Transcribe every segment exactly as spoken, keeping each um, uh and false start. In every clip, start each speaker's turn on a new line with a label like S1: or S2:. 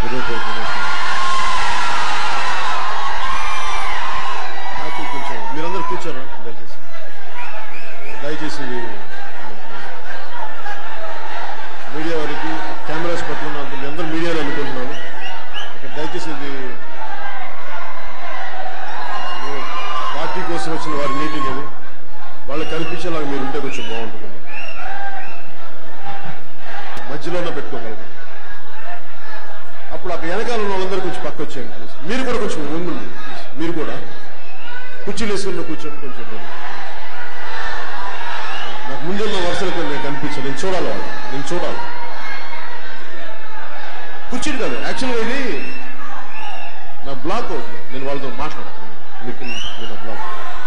S1: నాకు కొంచెం మీరందరూ కూర్చోరా దయచేసి దయచేసి మీడియా వారికి కెమెరాస్ పట్టుకున్నాను మీ అందరూ మీడియాలో అనుకుంటున్నాను ఇక్కడ దయచేసి ఇది పార్టీ కోసం వచ్చిన వారి మీటింగ్ అది వాళ్ళకి కనిపించేలాగా మీరు ఉంటే కొంచెం బాగుంటుంది మధ్యలోనే పెట్టుకోగలరు అప్పుడు అక్కడ వెనకాల ఉన్న వాళ్ళందరూ కొంచెం పక్క వచ్చేయండి ప్లీజ్ మీరు కూడా కొంచెం ముందుండి మీరు కూడా కుర్చీలు వేసుకుని కూర్చొని కొంచెం నాకు ముందున్న వరుసలకు నేను కనిపించాను నేను చూడాలి వాళ్ళు నేను చూడాలి కుర్చీలు కాదు యాక్చువల్గా ఇది నా బ్లాక్ అవుతుంది నేను వాళ్ళతో మాట్లాడతాను మీకు నా బ్లాక్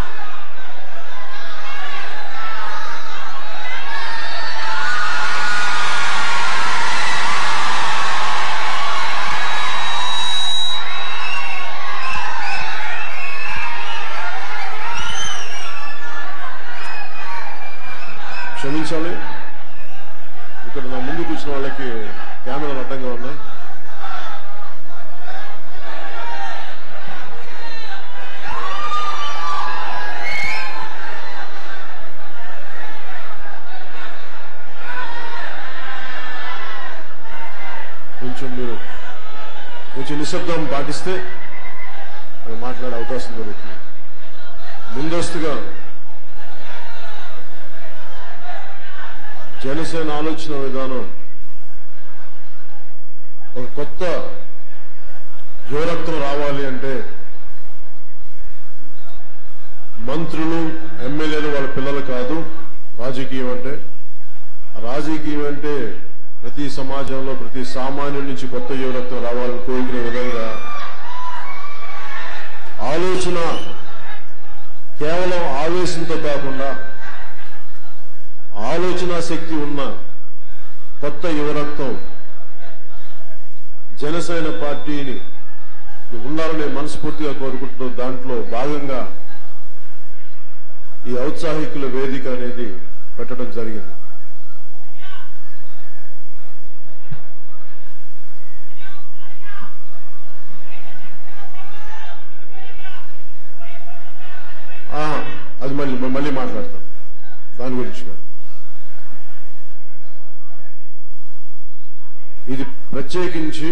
S1: క్షమించాలి ఇక్కడ నా ముందు కూర్చున్న వాళ్ళకి కెమెరాలు అడ్డంగా ఉన్నాయి కొంచెం మీరు కొంచెం నిశ్శబ్దం పాటిస్తే మాట్లాడే అవకాశం దొరుకుతుంది ముందస్తుగా జనసేన ఆలోచన విధానం ఒక కొత్త యువరక్తం రావాలి అంటే మంత్రులు ఎమ్మెల్యేలు వాళ్ళ పిల్లలు కాదు రాజకీయం అంటే రాజకీయం అంటే ప్రతి సమాజంలో ప్రతి సామాన్యుడి నుంచి కొత్త యువరక్తం రావాలని కోరుకునే విధంగా ఆలోచన కేవలం ఆవేశంతో కాకుండా ఆలోచన శక్తి ఉన్న కొత్త యువరక్తం జనసేన పార్టీని ఉండాలని మనస్ఫూర్తిగా కోరుకుంటున్న దాంట్లో భాగంగా ఈ ఔత్సాహికుల వేదిక అనేది పెట్టడం జరిగింది అది మళ్ళీ మళ్ళీ మాట్లాడతాం దాని గురించి కాదు ఇది ప్రత్యేకించి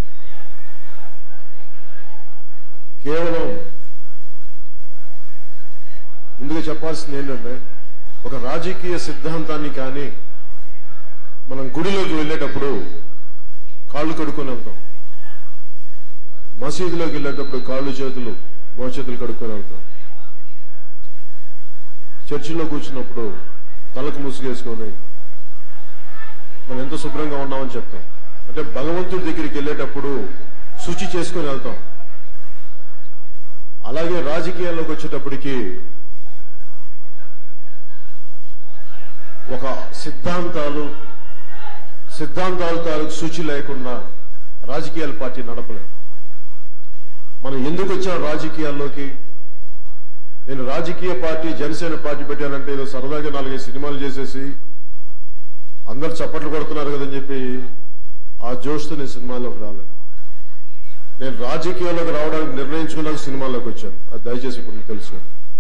S1: కేవలం ముందుగా చెప్పాల్సింది ఏంటంటే ఒక రాజకీయ సిద్ధాంతాన్ని కానీ మనం గుడిలోకి వెళ్ళేటప్పుడు కాళ్ళు కడుక్కొని వెళ్తాం మసీదులోకి వెళ్ళేటప్పుడు కాళ్ళు చేతులు మోచేతులు కడుక్కొని వెళ్తాం చర్చిలో కూర్చున్నప్పుడు తలకు ముసుగేసుకొని మనం ఎంత శుభ్రంగా ఉన్నామని చెప్తాం అంటే భగవంతుడి దగ్గరికి వెళ్ళేటప్పుడు శుచి చేసుకొని వెళ్తాం అలాగే రాజకీయాల్లోకి వచ్చేటప్పటికి ఒక సిద్ధాంతాలు సిద్ధాంతాలు తాలూకు శుచి లేకుండా రాజకీయాల పార్టీ నడపలేం మనం ఎందుకు వచ్చాం రాజకీయాల్లోకి నేను రాజకీయ పార్టీ జనసేన పార్టీ పెట్టానంటే ఏదో సరదాగా నాలుగైదు సినిమాలు చేసేసి అందరు చప్పట్లు కొడుతున్నారు కదని చెప్పి ఆ జోష్తో నేను సినిమాల్లోకి రాలేదు నేను రాజకీయాల్లోకి రావడానికి నిర్ణయించుకున్నాక సినిమాల్లోకి వచ్చాను అది దయచేసి ఇప్పుడు మీకు తెలుసు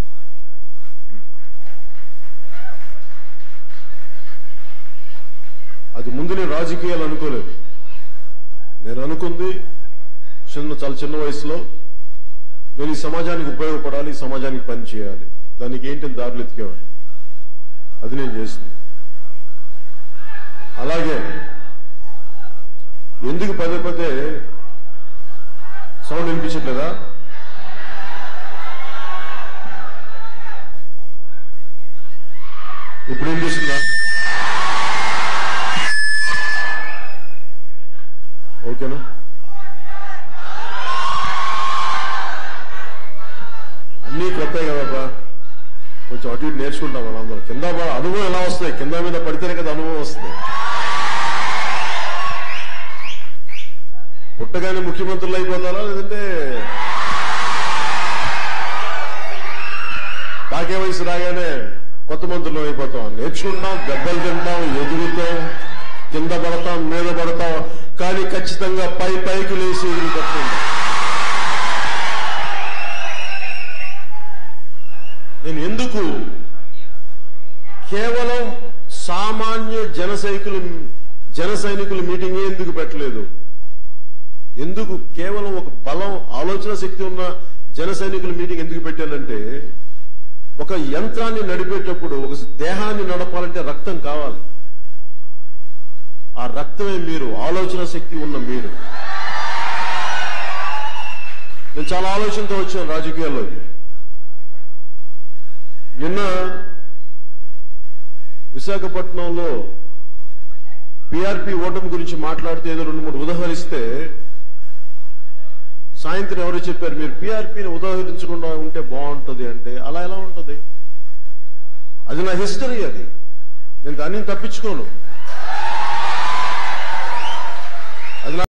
S1: అది ముందు నేను రాజకీయాలు అనుకోలేదు నేను అనుకుంది చిన్న చాలా చిన్న వయసులో నేను ఈ సమాజానికి ఉపయోగపడాలి ఈ సమాజానికి పని చేయాలి దానికి ఏంటి దారులు ఎత్తికేవాడు అది నేను చేసింది అలాగే ఎందుకు పదే పదే సౌండ్ వినిపించట్లేదా ఇప్పుడు వినిపిస్తుందా ఓకేనా అన్నీ కొత్తాయి కదబ్బా కొంచెం అటు ఇటు నేర్చుకుంటాం వాళ్ళందరూ కింద అనుభవం ఎలా వస్తాయి కింద మీద పడితేనే కదా అనుభవం వస్తుంది పుట్టగానే ముఖ్యమంత్రులు అయిపోతారా లేదంటే పాకే వయసు రాగానే కొత్త మంత్రులు అయిపోతాం నేర్చుకుంటాం దెబ్బలు తింటాం ఎదుగుతాం కింద పడతాం మీద పడతాం కానీ ఖచ్చితంగా పై పైకి లేచి ఎగిరిపడుతుంది. నేను ఎందుకు కేవలం సామాన్య జన సైకులు జన సైనికుల మీటింగ్ ఎందుకు పెట్టలేదు? ఎందుకు కేవలం ఒక బలం ఆలోచన శక్తి ఉన్న జన సైనికుల మీటింగ్ ఎందుకు పెట్టానంటే, ఒక యంత్రాన్ని నడిపేటప్పుడు ఒక దేహాన్ని నడపాలంటే రక్తం కావాలి. ఆ రక్తమే మీరు, ఆలోచన శక్తి ఉన్న మీరు. నేను చాలా ఆలోచనతో వచ్చాను రాజకీయాల్లోకి. నిన్న విశాఖపట్నంలో పీఆర్పీ ఓటమి గురించి మాట్లాడితే ఏదో రెండు మూడు ఉదాహరిస్తే, సాయంత్రం ఎవరో చెప్పారు మీరు పీఆర్పీని ఉదాహరించకుండా ఉంటే బాగుంటుంది అంటే, అలా ఎలా ఉంటుంది? అది నా హిస్టరీ, అది నేను దాన్ని తప్పించుకోను. అది నా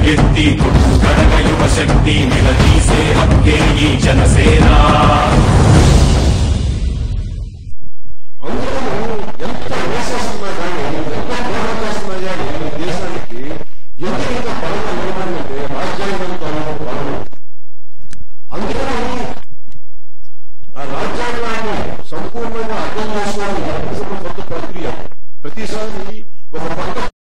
S2: ఎత్తి కొట్టు కడగ యువ శక్తి నిలదీసే హక్కే ఈ జనసేన.
S1: ఎంత వేసేస్తున్నా కానీ ఎంత పోరాటం చేస్తున్నా కానీ దేశానికి ఎంత బలంగా నిలబడిందంటే రాజ్యాంగం తాలూకు బలం. అందుకని ఆ రాజ్యాంగాన్ని సంపూర్ణంగా అర్థం చేసుకోవడం కొత్త ప్రక్రియ. ప్రతిసారి ఒక పంట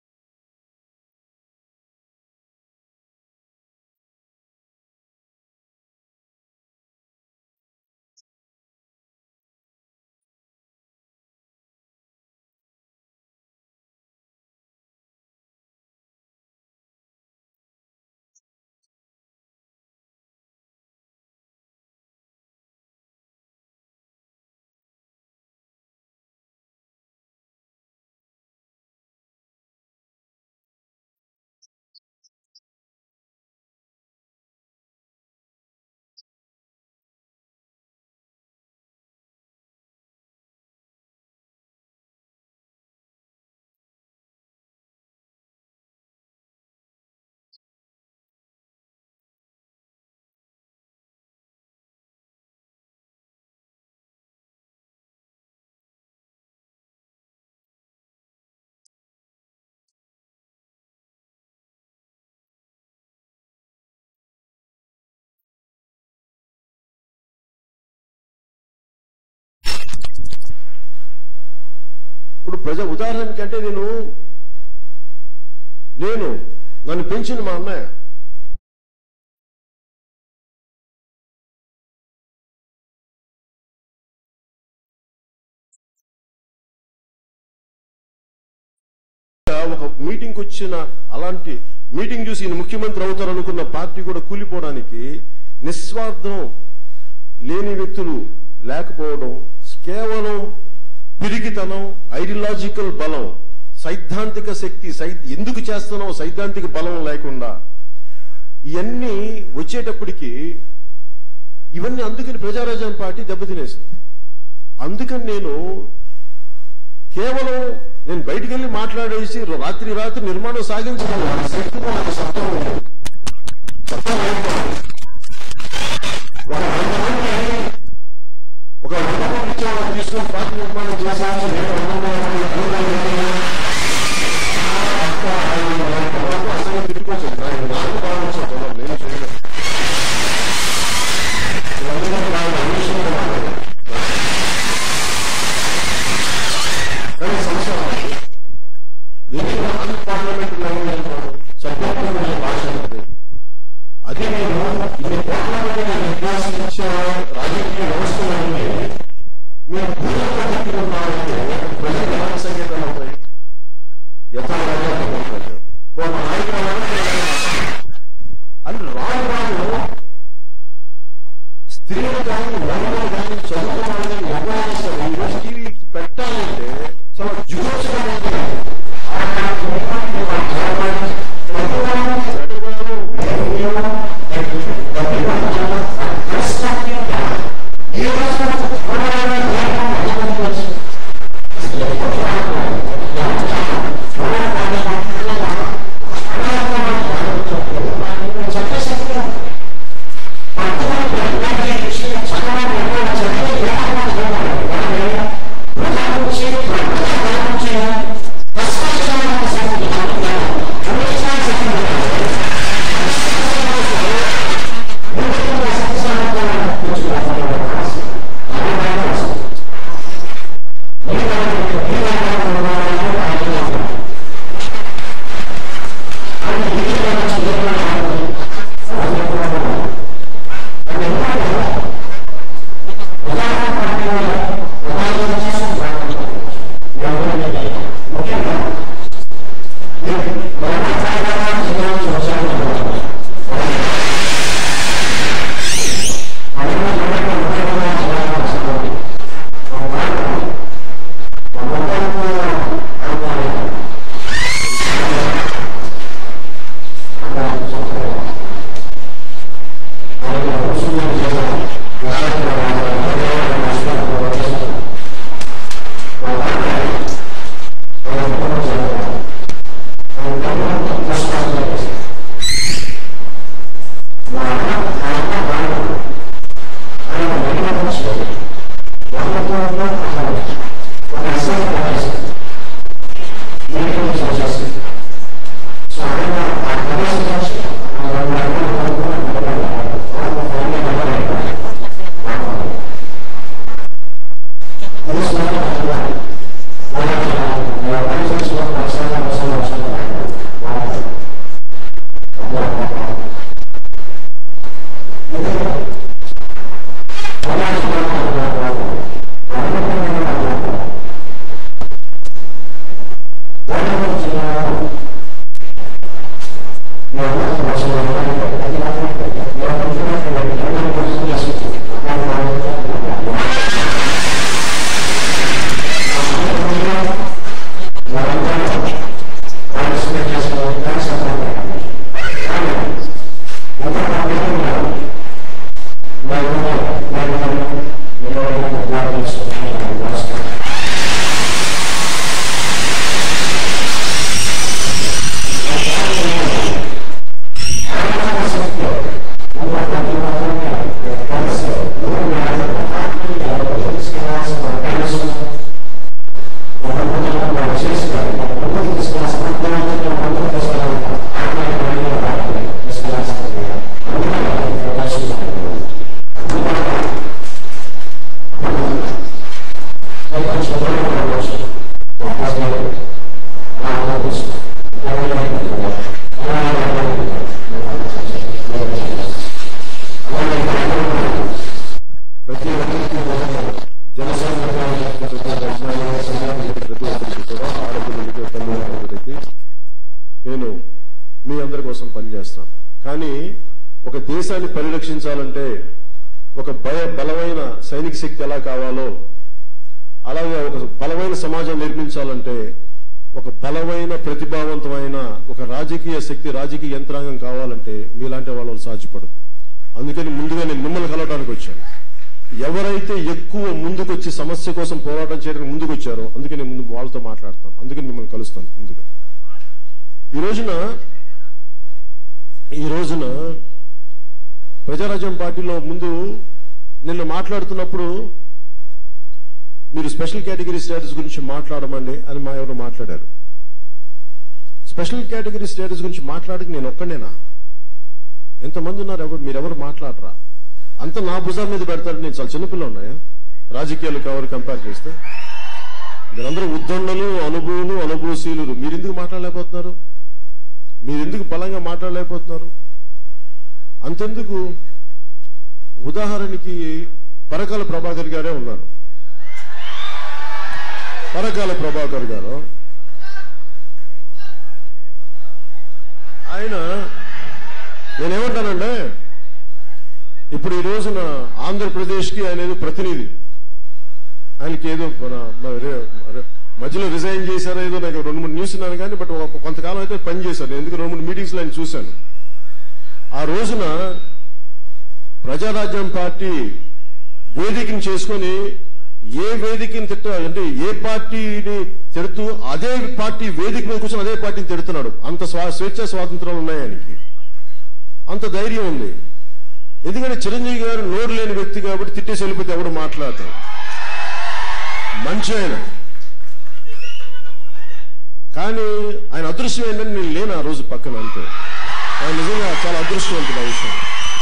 S1: ఇప్పుడు ప్రజా ఉదాహరణకి అంటే నేను నేను నన్ను పెంచిన మా అన్నయ్య ఒక మీటింగ్కి వచ్చిన అలాంటి మీటింగ్ చూసి ఈయన ముఖ్యమంత్రి అవుతారనుకున్న పార్టీ కూడా కూలిపోవడానికి నిస్వార్థం లేని వ్యక్తులు లేకపోవడం, కేవలం పిరికితనం, ఐడియాలజికల్ బలం, సైద్ధాంతిక శక్తి, ఎందుకు చేస్తున్నాం సైద్ధాంతిక బలం లేకుండా ఇవన్నీ వచ్చేటప్పటికి ఇవన్నీ అందుకని ప్రజారాజ్యం పార్టీ దెబ్బతినేసింది. అందుకని నేను కేవలం నేను బయటికి వెళ్ళి మాట్లాడేసి రాత్రి రాత్రి నిర్మాణం సాగించగలను శక్తి నాకు సత్యం ఉంది. ఒక ఉద్యోగం తీసుకుని పార్టీ నిర్మాణం చేశాను. అసలు తిరిగిపోతుంది నాకు భావించాను నేను చేయలేదు. కానీ సంవత్సరం నాన్ పార్లమెంట్ లాంగ్వేజ్ సభ్యత్వం భాష అదే నేను ఇన్ని కోట్ల నిర్దేశించే రాజకీయ వ్యవస్థలన్నీ మీరు భూమిస్తున్నారంటే ప్రజలు ఎలా సంకేతం అవుతాయి? యథార్థంగా ఒక నాయకులు అంటే రాను రాను స్త్రీలు కానీ మహిళలు కానీ చదువుకోవాలని ఎవరైనా సరే ఈరోజు టీవీ పెట్టాలంటే చాలా జుగోత్సవం ఉంటుంది. చట్టసభ నేను మీ అందరి కోసం పనిచేస్తాను. కానీ ఒక దేశాన్ని పరిరక్షించాలంటే ఒక భయ బలమైన సైనిక శక్తి ఎలా కావాలో అలాగే ఒక బలమైన సమాజం నిర్మించాలంటే ఒక బలమైన ప్రతిభావంతమైన ఒక రాజకీయ శక్తి రాజకీయ యంత్రాంగం కావాలంటే మీలాంటి వాళ్ళు సాధ్యపడదు. అందుకని ముందుగా నేను మిమ్మల్ని కలవడానికి వచ్చాను. ఎవరైతే ఎక్కువ ముందుకొచ్చి సమస్య కోసం పోరాటం చేయడానికి ముందుకు వచ్చారో అందుకే నేను ముందు వాళ్ళతో మాట్లాడతాను. అందుకని మిమ్మల్ని కలుస్తాను. ముందుగా ఈ రోజున ఈ రోజున ప్రజారాజ్యం పార్టీలో ముందు నిన్న మాట్లాడుతున్నప్పుడు మీరు స్పెషల్ కేటగిరీ స్టేటస్ గురించి మాట్లాడమండి అని మా ఎవరు మాట్లాడారు. స్పెషల్ కేటగిరీ స్టేటస్ గురించి మాట్లాడక నేను ఒక్కనేనా? ఎంతమంది ఉన్నారు? ఎవరు మీరెవరు మాట్లాడరా? అంత నా భుజాల మీద పెడతారు. నేను చాలా చిన్నపిల్ల ఉన్నాయా రాజకీయాలకు ఎవరు కంపేర్ చేస్తే? మీరందరూ ఉద్దండలు అనుభవులు అనుభవశీలు. మీరెందుకు మాట్లాడలేకపోతున్నారు? మీరెందుకు బలంగా మాట్లాడలేకపోతున్నారు? అంతెందుకు, ఉదాహరణకి పరకాల ప్రభాకర్ గారే ఉన్నారు. పరకాల ప్రభాకర్ గారు ఆయన నేనేమంటానంటే ఇప్పుడు ఈ రోజున ఆంధ్రప్రదేశ్కి ఆయన ఏదో ప్రతినిధి. ఆయనకి ఏదో మధ్యలో రిజైన్ చేశారో ఏదో నాకు రెండు మూడు న్యూస్ ఉన్నాను కానీ బట్ కొంతకాలం అయితే పని చేశారు. ఎందుకు రెండు మూడు మీటింగ్స్ లో ఆయన చూశాను. ఆ రోజున ప్రజారాజ్యం పార్టీ వేదికను చేసుకొని ఏ వేదికని తిట్ట అంటే ఏ పార్టీని తిడుతూ అదే పార్టీ వేదిక మీద కూర్చొని అదే పార్టీని తిడుతున్నాడు. అంత స్వేచ్ఛ స్వాతంత్రాలు ఉన్నాయి ఆయనకి, అంత ధైర్యం ఉంది. ఎందుకంటే చిరంజీవి గారు నోరు లేని వ్యక్తి కాబట్టి తిట్టేసి వెళ్ళిపోతే ఎవడు మాట్లాడతాడు. మంచి ఆయన. కానీ ఆయన అదృష్టం ఏంటంటే నేను లేను ఆ రోజు పక్కన. అంతే. ఆయన నిజంగా చాలా అదృష్టవంతుడు ఆ విషయం.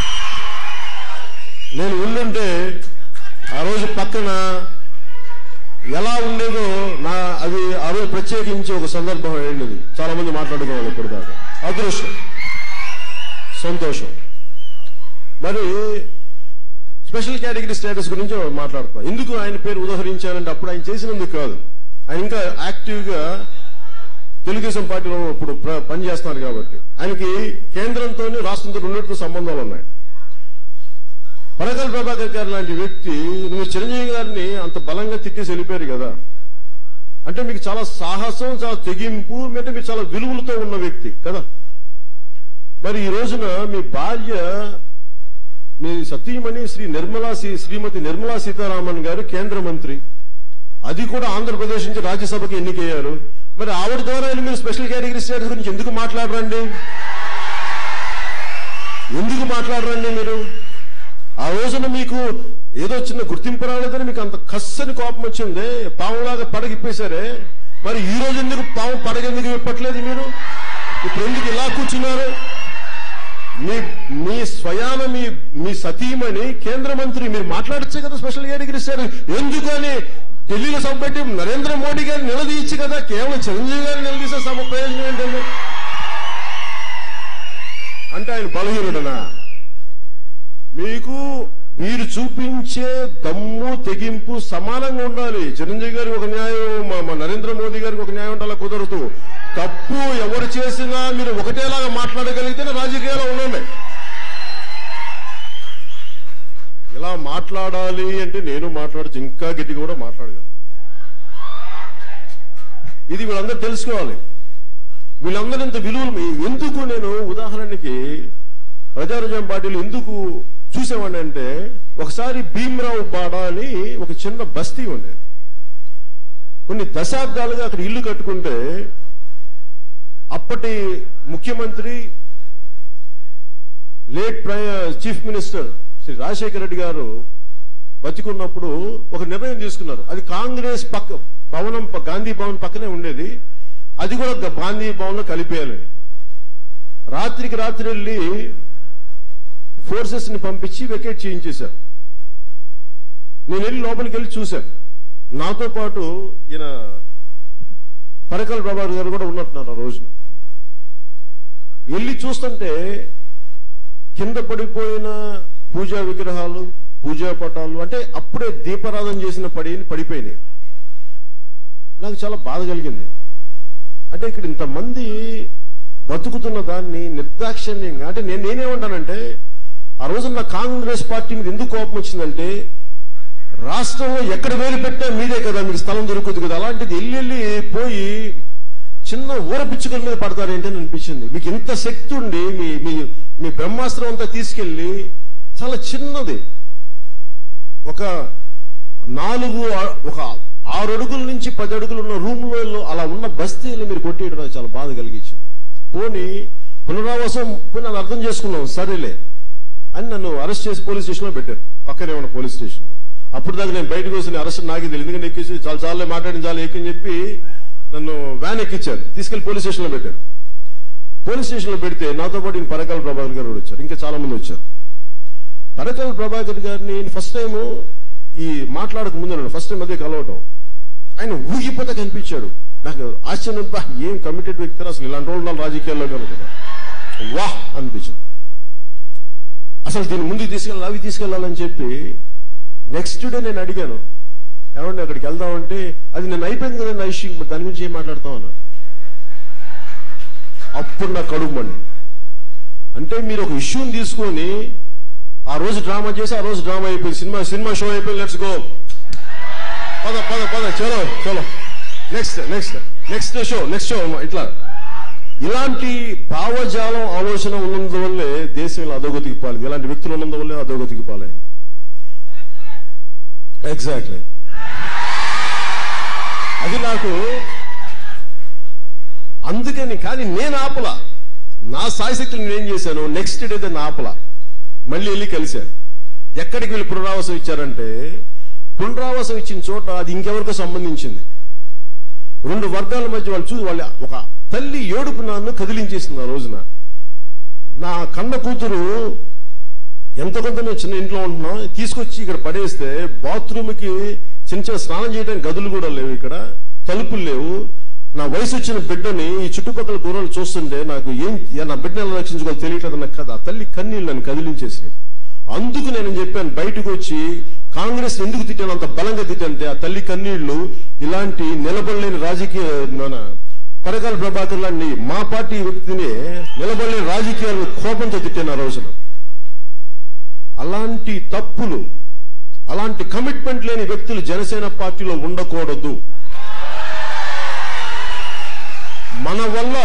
S1: నేను ఉండుంటే ఆ రోజు పక్కన ఎలా ఉండేదో నా అది ఆ రోజు ప్రత్యేకించి ఒక సందర్భం ఏంటిది చాలా మంది మాట్లాడుకోవాలి ఇప్పుడు దాకా. అదృష్టం, సంతోషం. మరి స్పెషల్ కేటగిరీ స్టేటస్ గురించి మాట్లాడుతున్నాం. ఎందుకు ఆయన పేరు ఉదహరించారంటే అప్పుడు ఆయన చేసినందుకు కాదు, ఆయన ఇంకా యాక్టివ్ గా తెలుగుదేశం పార్టీలో ఇప్పుడు పనిచేస్తున్నారు కాబట్టి ఆయనకి కేంద్రంతో రాష్ట్రంతో రెండింటితో సంబంధాలు ఉన్నాయి. పరకాల ప్రభాకర్ గారు లాంటి వ్యక్తి నువ్వు చిరంజీవి గారిని అంత బలంగా తిట్టేసి వెళ్ళిపోయారు కదా అంటే మీకు చాలా సాహసం, చాలా తెగింపు, అంటే మీరు చాలా విలువలతో ఉన్న వ్యక్తి కదా. మరి ఈ రోజున మీ భార్య మీ సతీమణి శ్రీ నిర్మలా శ్రీమతి నిర్మలా సీతారామన్ గారు కేంద్ర మంత్రి, అది కూడా ఆంధ్రప్రదేశ్ నుంచి రాజ్యసభకి ఎన్నికయ్యారు. మరి ఆవిడ ద్వారా మీరు స్పెషల్ కేటగిరీ స్టేటస్ గురించి ఎందుకు మాట్లాడరండి? ఎందుకు మాట్లాడరండి మీరు? ఆ రోజున మీకు ఏదో చిన్న గుర్తింపు రాలేదని మీకు అంత కస్సని కోపం వచ్చింది, పావులాగా పడగిప్పేశారే. మరి ఈ రోజు ఎందుకు పాము పడగెందుకు విప్పట్లేదు మీరు? ఇప్పుడు ఎందుకు ఇలా కూర్చున్నారు? మీ మీ స్వయాన మీ మీ సతీమణి కేంద్ర మంత్రి, మీరు మాట్లాడచ్చు కదా స్పెషల్ కేటగిరీ స్టేటస్ ఎందుకని ఢిల్లీలో సభ పెట్టి నరేంద్ర మోడీ గారిని నిలదీయచ్చు కదా. కేవలం చిరంజీవి గారిని నిలదీసే సభ ప్రయోజనం ఏంటండి? అంటే ఆయన బలహీనుడనా? మీకు మీరు చూపించే దమ్ము తెగింపు సమానంగా ఉండాలి. చిరంజీవి గారికి ఒక న్యాయం, మా నరేంద్ర మోదీ గారికి ఒక న్యాయం ఉండాలి. కుదరదు. తప్పు ఎవరు చేసినా మీరు ఒకటేలాగా మాట్లాడగలిగితేనే రాజకీయాల్లో ఉండండి. ఇలా మాట్లాడాలి అంటే నేను మాట్లాడచ్చు, ఇంకా గట్టిగా కూడా మాట్లాడగలను. ఇది వీళ్ళందరూ తెలుసుకోవాలి. వీళ్ళందరూ ఇంత విలువలు ఎందుకు, నేను ఉదాహరణకి ప్రజారాజ్యం పార్టీలు ఎందుకు చూసేవాడిని అంటే, ఒకసారి భీమరావు బాడ అని ఒక చిన్న బస్తీ ఉండేది. కొన్ని దశాబ్దాలుగా అక్కడ ఇల్లు కట్టుకుంటే అప్పటి ముఖ్యమంత్రి late chief minister Shri Rajasekhara Reddy garu బతికున్నప్పుడు ఒక నిర్ణయం తీసుకున్నారు. అది కాంగ్రెస్ పక్క భవనం, గాంధీ భవన్ పక్కనే ఉండేది. అది కూడా గాంధీ భవన్ లో కలిపేయాలని రాత్రికి రాత్రి వెళ్ళి ఫోర్సెస్ ని పంపించి వెకేట్ చేయించేశారు. నేను వెళ్ళి లోపలికి వెళ్ళి చూశాను. నాతో పాటు ఈయన పరకల ప్రభాకర్ గారు కూడా ఉన్నట్టున్నారు. ఆ రోజున వెళ్ళి చూస్తుంటే కింద పడిపోయిన పూజా విగ్రహాలు, పూజా పటాలు, అంటే అప్పుడే దీపారాధన చేసిన పడి పడిపోయినాయి. నాకు చాలా బాధ కలిగింది. అంటే ఇక్కడ ఇంతమంది బతుకుతున్న దాన్ని నిర్దాక్షిణ్యంగా, అంటే నేను నేనేమంటానంటే, ఆ రోజు నా కాంగ్రెస్ పార్టీ మీద ఎందుకు కోపం వచ్చిందంటే, రాష్ట్రంలో ఎక్కడ వేలు పెట్టా మీదే కదా, మీకు స్థలం దొరుకుతుంది కదా, అలాంటిది వెళ్ళి వెళ్ళి పోయి చిన్న ఊర పిచ్చుకల మీద పడతారేంటి అని అనిపించింది. మీకు ఇంత శక్తి ఉండి మీ మీ మీ బ్రహ్మాస్త్రం అంతా తీసుకెళ్లి చాలా చిన్నది, ఒక నాలుగు ఒక ఆరు అడుగుల నుంచి పది అడుగులు ఉన్న రూమ్లో అలా ఉన్న బస్తీలు మీరు కొట్టేయడం నాకు చాలా బాధ కలిగించింది. పోనీ పునరావాసం పోయి నన్ను అర్థం చేసుకున్నాం, సరేలే అని నన్ను అరెస్ట్ చేసి పోలీస్ స్టేషన్ లో పెట్టారు. పక్కనే ఉన్న పోలీస్ స్టేషన్ లో. అప్పుడు దాకా నేను బయటకు వస్తే అరెస్ట్ నాకే తెలియదు. ఎందుకంటే ఎక్కించి చాలా చాలా మాట్లాడింది, చాలా ఎక్కని చెప్పి నన్ను వ్యాన్ ఎక్కించారు, తీసుకెళ్లి పోలీస్ స్టేషన్ లో పెట్టారు. పోలీస్ స్టేషన్ లో పెడితే నాతో పాటు ఈయన పరకాల ప్రభాకర్ గారు వచ్చారు, ఇంకా చాలా మంది వచ్చారు. పరకాల ప్రభాకర్ గారిని ఫస్ట్ టైం ఈ మాట్లాడక ముందు ఫస్ట్ టైం అదే కలవటం, ఆయన ఊగిపోతే కనిపించాడు. నాకు ఆశ్చర్యం, ఏం కమిటెడ్ వ్యక్తి అసలు ఇలాంటి వాళ్ళు ఉండాలి రాజకీయాల్లో కనుక, వాహ్ అనిపించింది. అసలు దీన్ని ముందుకు తీసుకెళ్ళాలి, అవి తీసుకెళ్లాలని చెప్పి నెక్స్ట్ డే నేను అడిగాను, ఏమంటే అక్కడికి వెళ్దామంటే, అది నేను అయిపోయింది కదా నా ఇష్యూ, దాని గురించి ఏం మాట్లాడతాం అన్నారు. అప్పుడు నాకు కడుపు మండి. అంటే మీరు ఒక ఇష్యూని తీసుకొని ఆ రోజు డ్రామా చేసి, ఆ రోజు డ్రామా అయిపోయింది, సినిమా సినిమా షో అయిపోయింది, లెట్స్ గో, పద పద పద చలో చలో next next next show next show ఇట్లా ఇలాంటి భావజాలం ఆలోచన ఉన్నందువల్లే దేశంలో అధోగతికి పాలేదు. ఇలాంటి వ్యక్తులు ఉన్నందువల్లే అధోగతికి పాలైంది. ఎగ్జాక్ట్లీ. అది నాకు అందుకని, కానీ నేను ఆపల, నా సాయశక్తులు నేనేం చేశాను, నెక్స్ట్ డే దాన్ని ఆపల, మళ్ళీ వెళ్ళి కలిశాను. ఎక్కడికి వెళ్ళి పునరావాసం ఇచ్చారంటే, పునరావాసం ఇచ్చిన చోట అది ఇంకెవరికో సంబంధించింది. రెండు వర్గాల మధ్య వాళ్ళు చూసి వాళ్ళ ఒక తల్లి ఏడుపు నన్ను కదిలించేసింది. ఆ రోజున నా కన్న కూతురు ఎంత కొంత మేము చిన్న ఇంట్లో ఉంటున్నాం, తీసుకొచ్చి ఇక్కడ పడేస్తే బాత్రూమ్కి చిన్న చిన్న స్నానం చేయడానికి గదులు కూడా లేవు, ఇక్కడ తలుపులు లేవు. నా వయసు వచ్చిన బిడ్డని ఈ చుట్టుపక్కల దూరాలు చూస్తుంటే నాకు ఏం, నా బిడ్డను ఎలా రక్షించుకోవాలి తెలియట్లేదు నాకు కదా. తల్లి కన్నీళ్ళు నన్ను కదిలించేసి, అందుకు నేను చెప్పాను బయటకు వచ్చి, కాంగ్రెస్ ఎందుకు తిట్టాను అంత బలంగా తిట్టంటే, ఆ తల్లి కన్నీళ్లు ఇలాంటి నిలబడలేని రాజకీయ పరకాల ప్రభాకర్ లాంటి మా పార్టీ వ్యక్తిని నిలబడలేని రాజకీయాలను కోపంతో తిట్టాను ఆ రోజున. అలాంటి తప్పులు, అలాంటి కమిట్మెంట్ లేని వ్యక్తులు జనసేన పార్టీలో ఉండకూడదు. మన వల్ల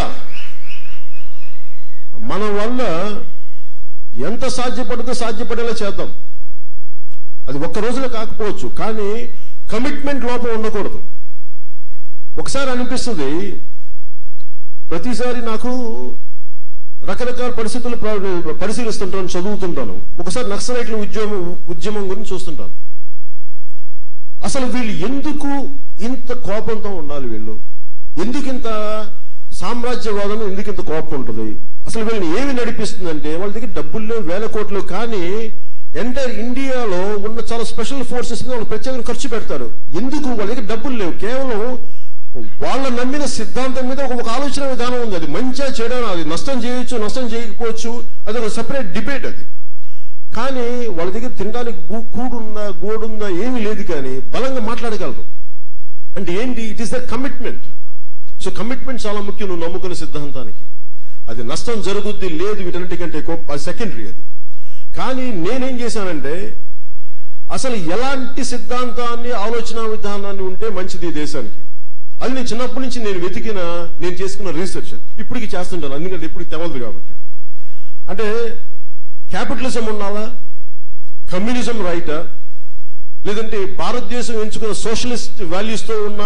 S1: మన వల్ల ఎంత సాధ్యపడితే సాధ్యపడేలా చేద్దాం. అది ఒక్క రోజులో కాకపోవచ్చు, కానీ కమిట్మెంట్ లోపం ఉండకూడదు. ఒకసారి అనిపిస్తుంది, ప్రతిసారి నాకు రకరకాల పరిస్థితులు పరిశీలిస్తుంటాను, చదువుతుంటాను. ఒకసారి నక్సలైట్ల ఉద్యమం ఉద్యమం గురించి చూస్తుంటాను. అసలు వీళ్ళు ఎందుకు ఇంత కోపంతో ఉండాలి, వీళ్ళు ఎందుకు ఇంత సామ్రాజ్యవాదం, ఎందుకు ఇంత కోపం ఉంటుంది, అసలు వీళ్ళని ఏమి నడిపిస్తుందంటే, వాళ్ళ దగ్గర డబ్బులు లేవు, వేల కోట్లు, కానీ ఎంటైర్ ఇండియాలో ఉన్న చాలా స్పెషల్ ఫోర్సెస్ ని వాళ్ళు ప్రత్యేకంగా ఖర్చు పెడతారు. ఎందుకు? వాళ్ళ దగ్గర డబ్బులు లేవు, కేవలం వాళ్ళ నమ్మిన సిద్ధాంతం మీద ఒక ఒక ఆలోచన విధానం ఉంది. అది మంచిగా చేయడం, అది నష్టం చేయొచ్చు, నష్టం చేయకపోవచ్చు, అది ఒక సపరేట్ డిబేట్ అది. కానీ వాళ్ళ దగ్గర తినడానికి కూడుందా గోడుందా ఏమీ లేదు, కానీ బలంగా మాట్లాడగలరు. అంటే ఏంటి? It is the commitment. So commitment చాలా ముఖ్యం నువ్వు నమ్ముకున్న సిద్ధాంతానికి. అది నష్టం జరుగుద్ది లేదు వీటన్నిటికంటే సెకండరీ అది. కానీ నేనేం చేశానంటే, అసలు ఎలాంటి సిద్ధాంతాన్ని ఆలోచన విధానాన్ని ఉంటే మంచిది ఈ దేశానికి, అది నేను చిన్నప్పటి నుంచి నేను వెతికిన, నేను చేసుకున్న రీసెర్చ్. ఇప్పటికి చేస్తుంటాను, ఎందుకంటే ఇప్పటికి తెవలదు కాబట్టి. అంటే క్యాపిటలిజం ఉండాలా, కమ్యూనిజం రైటా, లేదంటే భారతదేశం ఎంచుకున్న సోషలిస్ట్ వాల్యూస్తో ఉన్న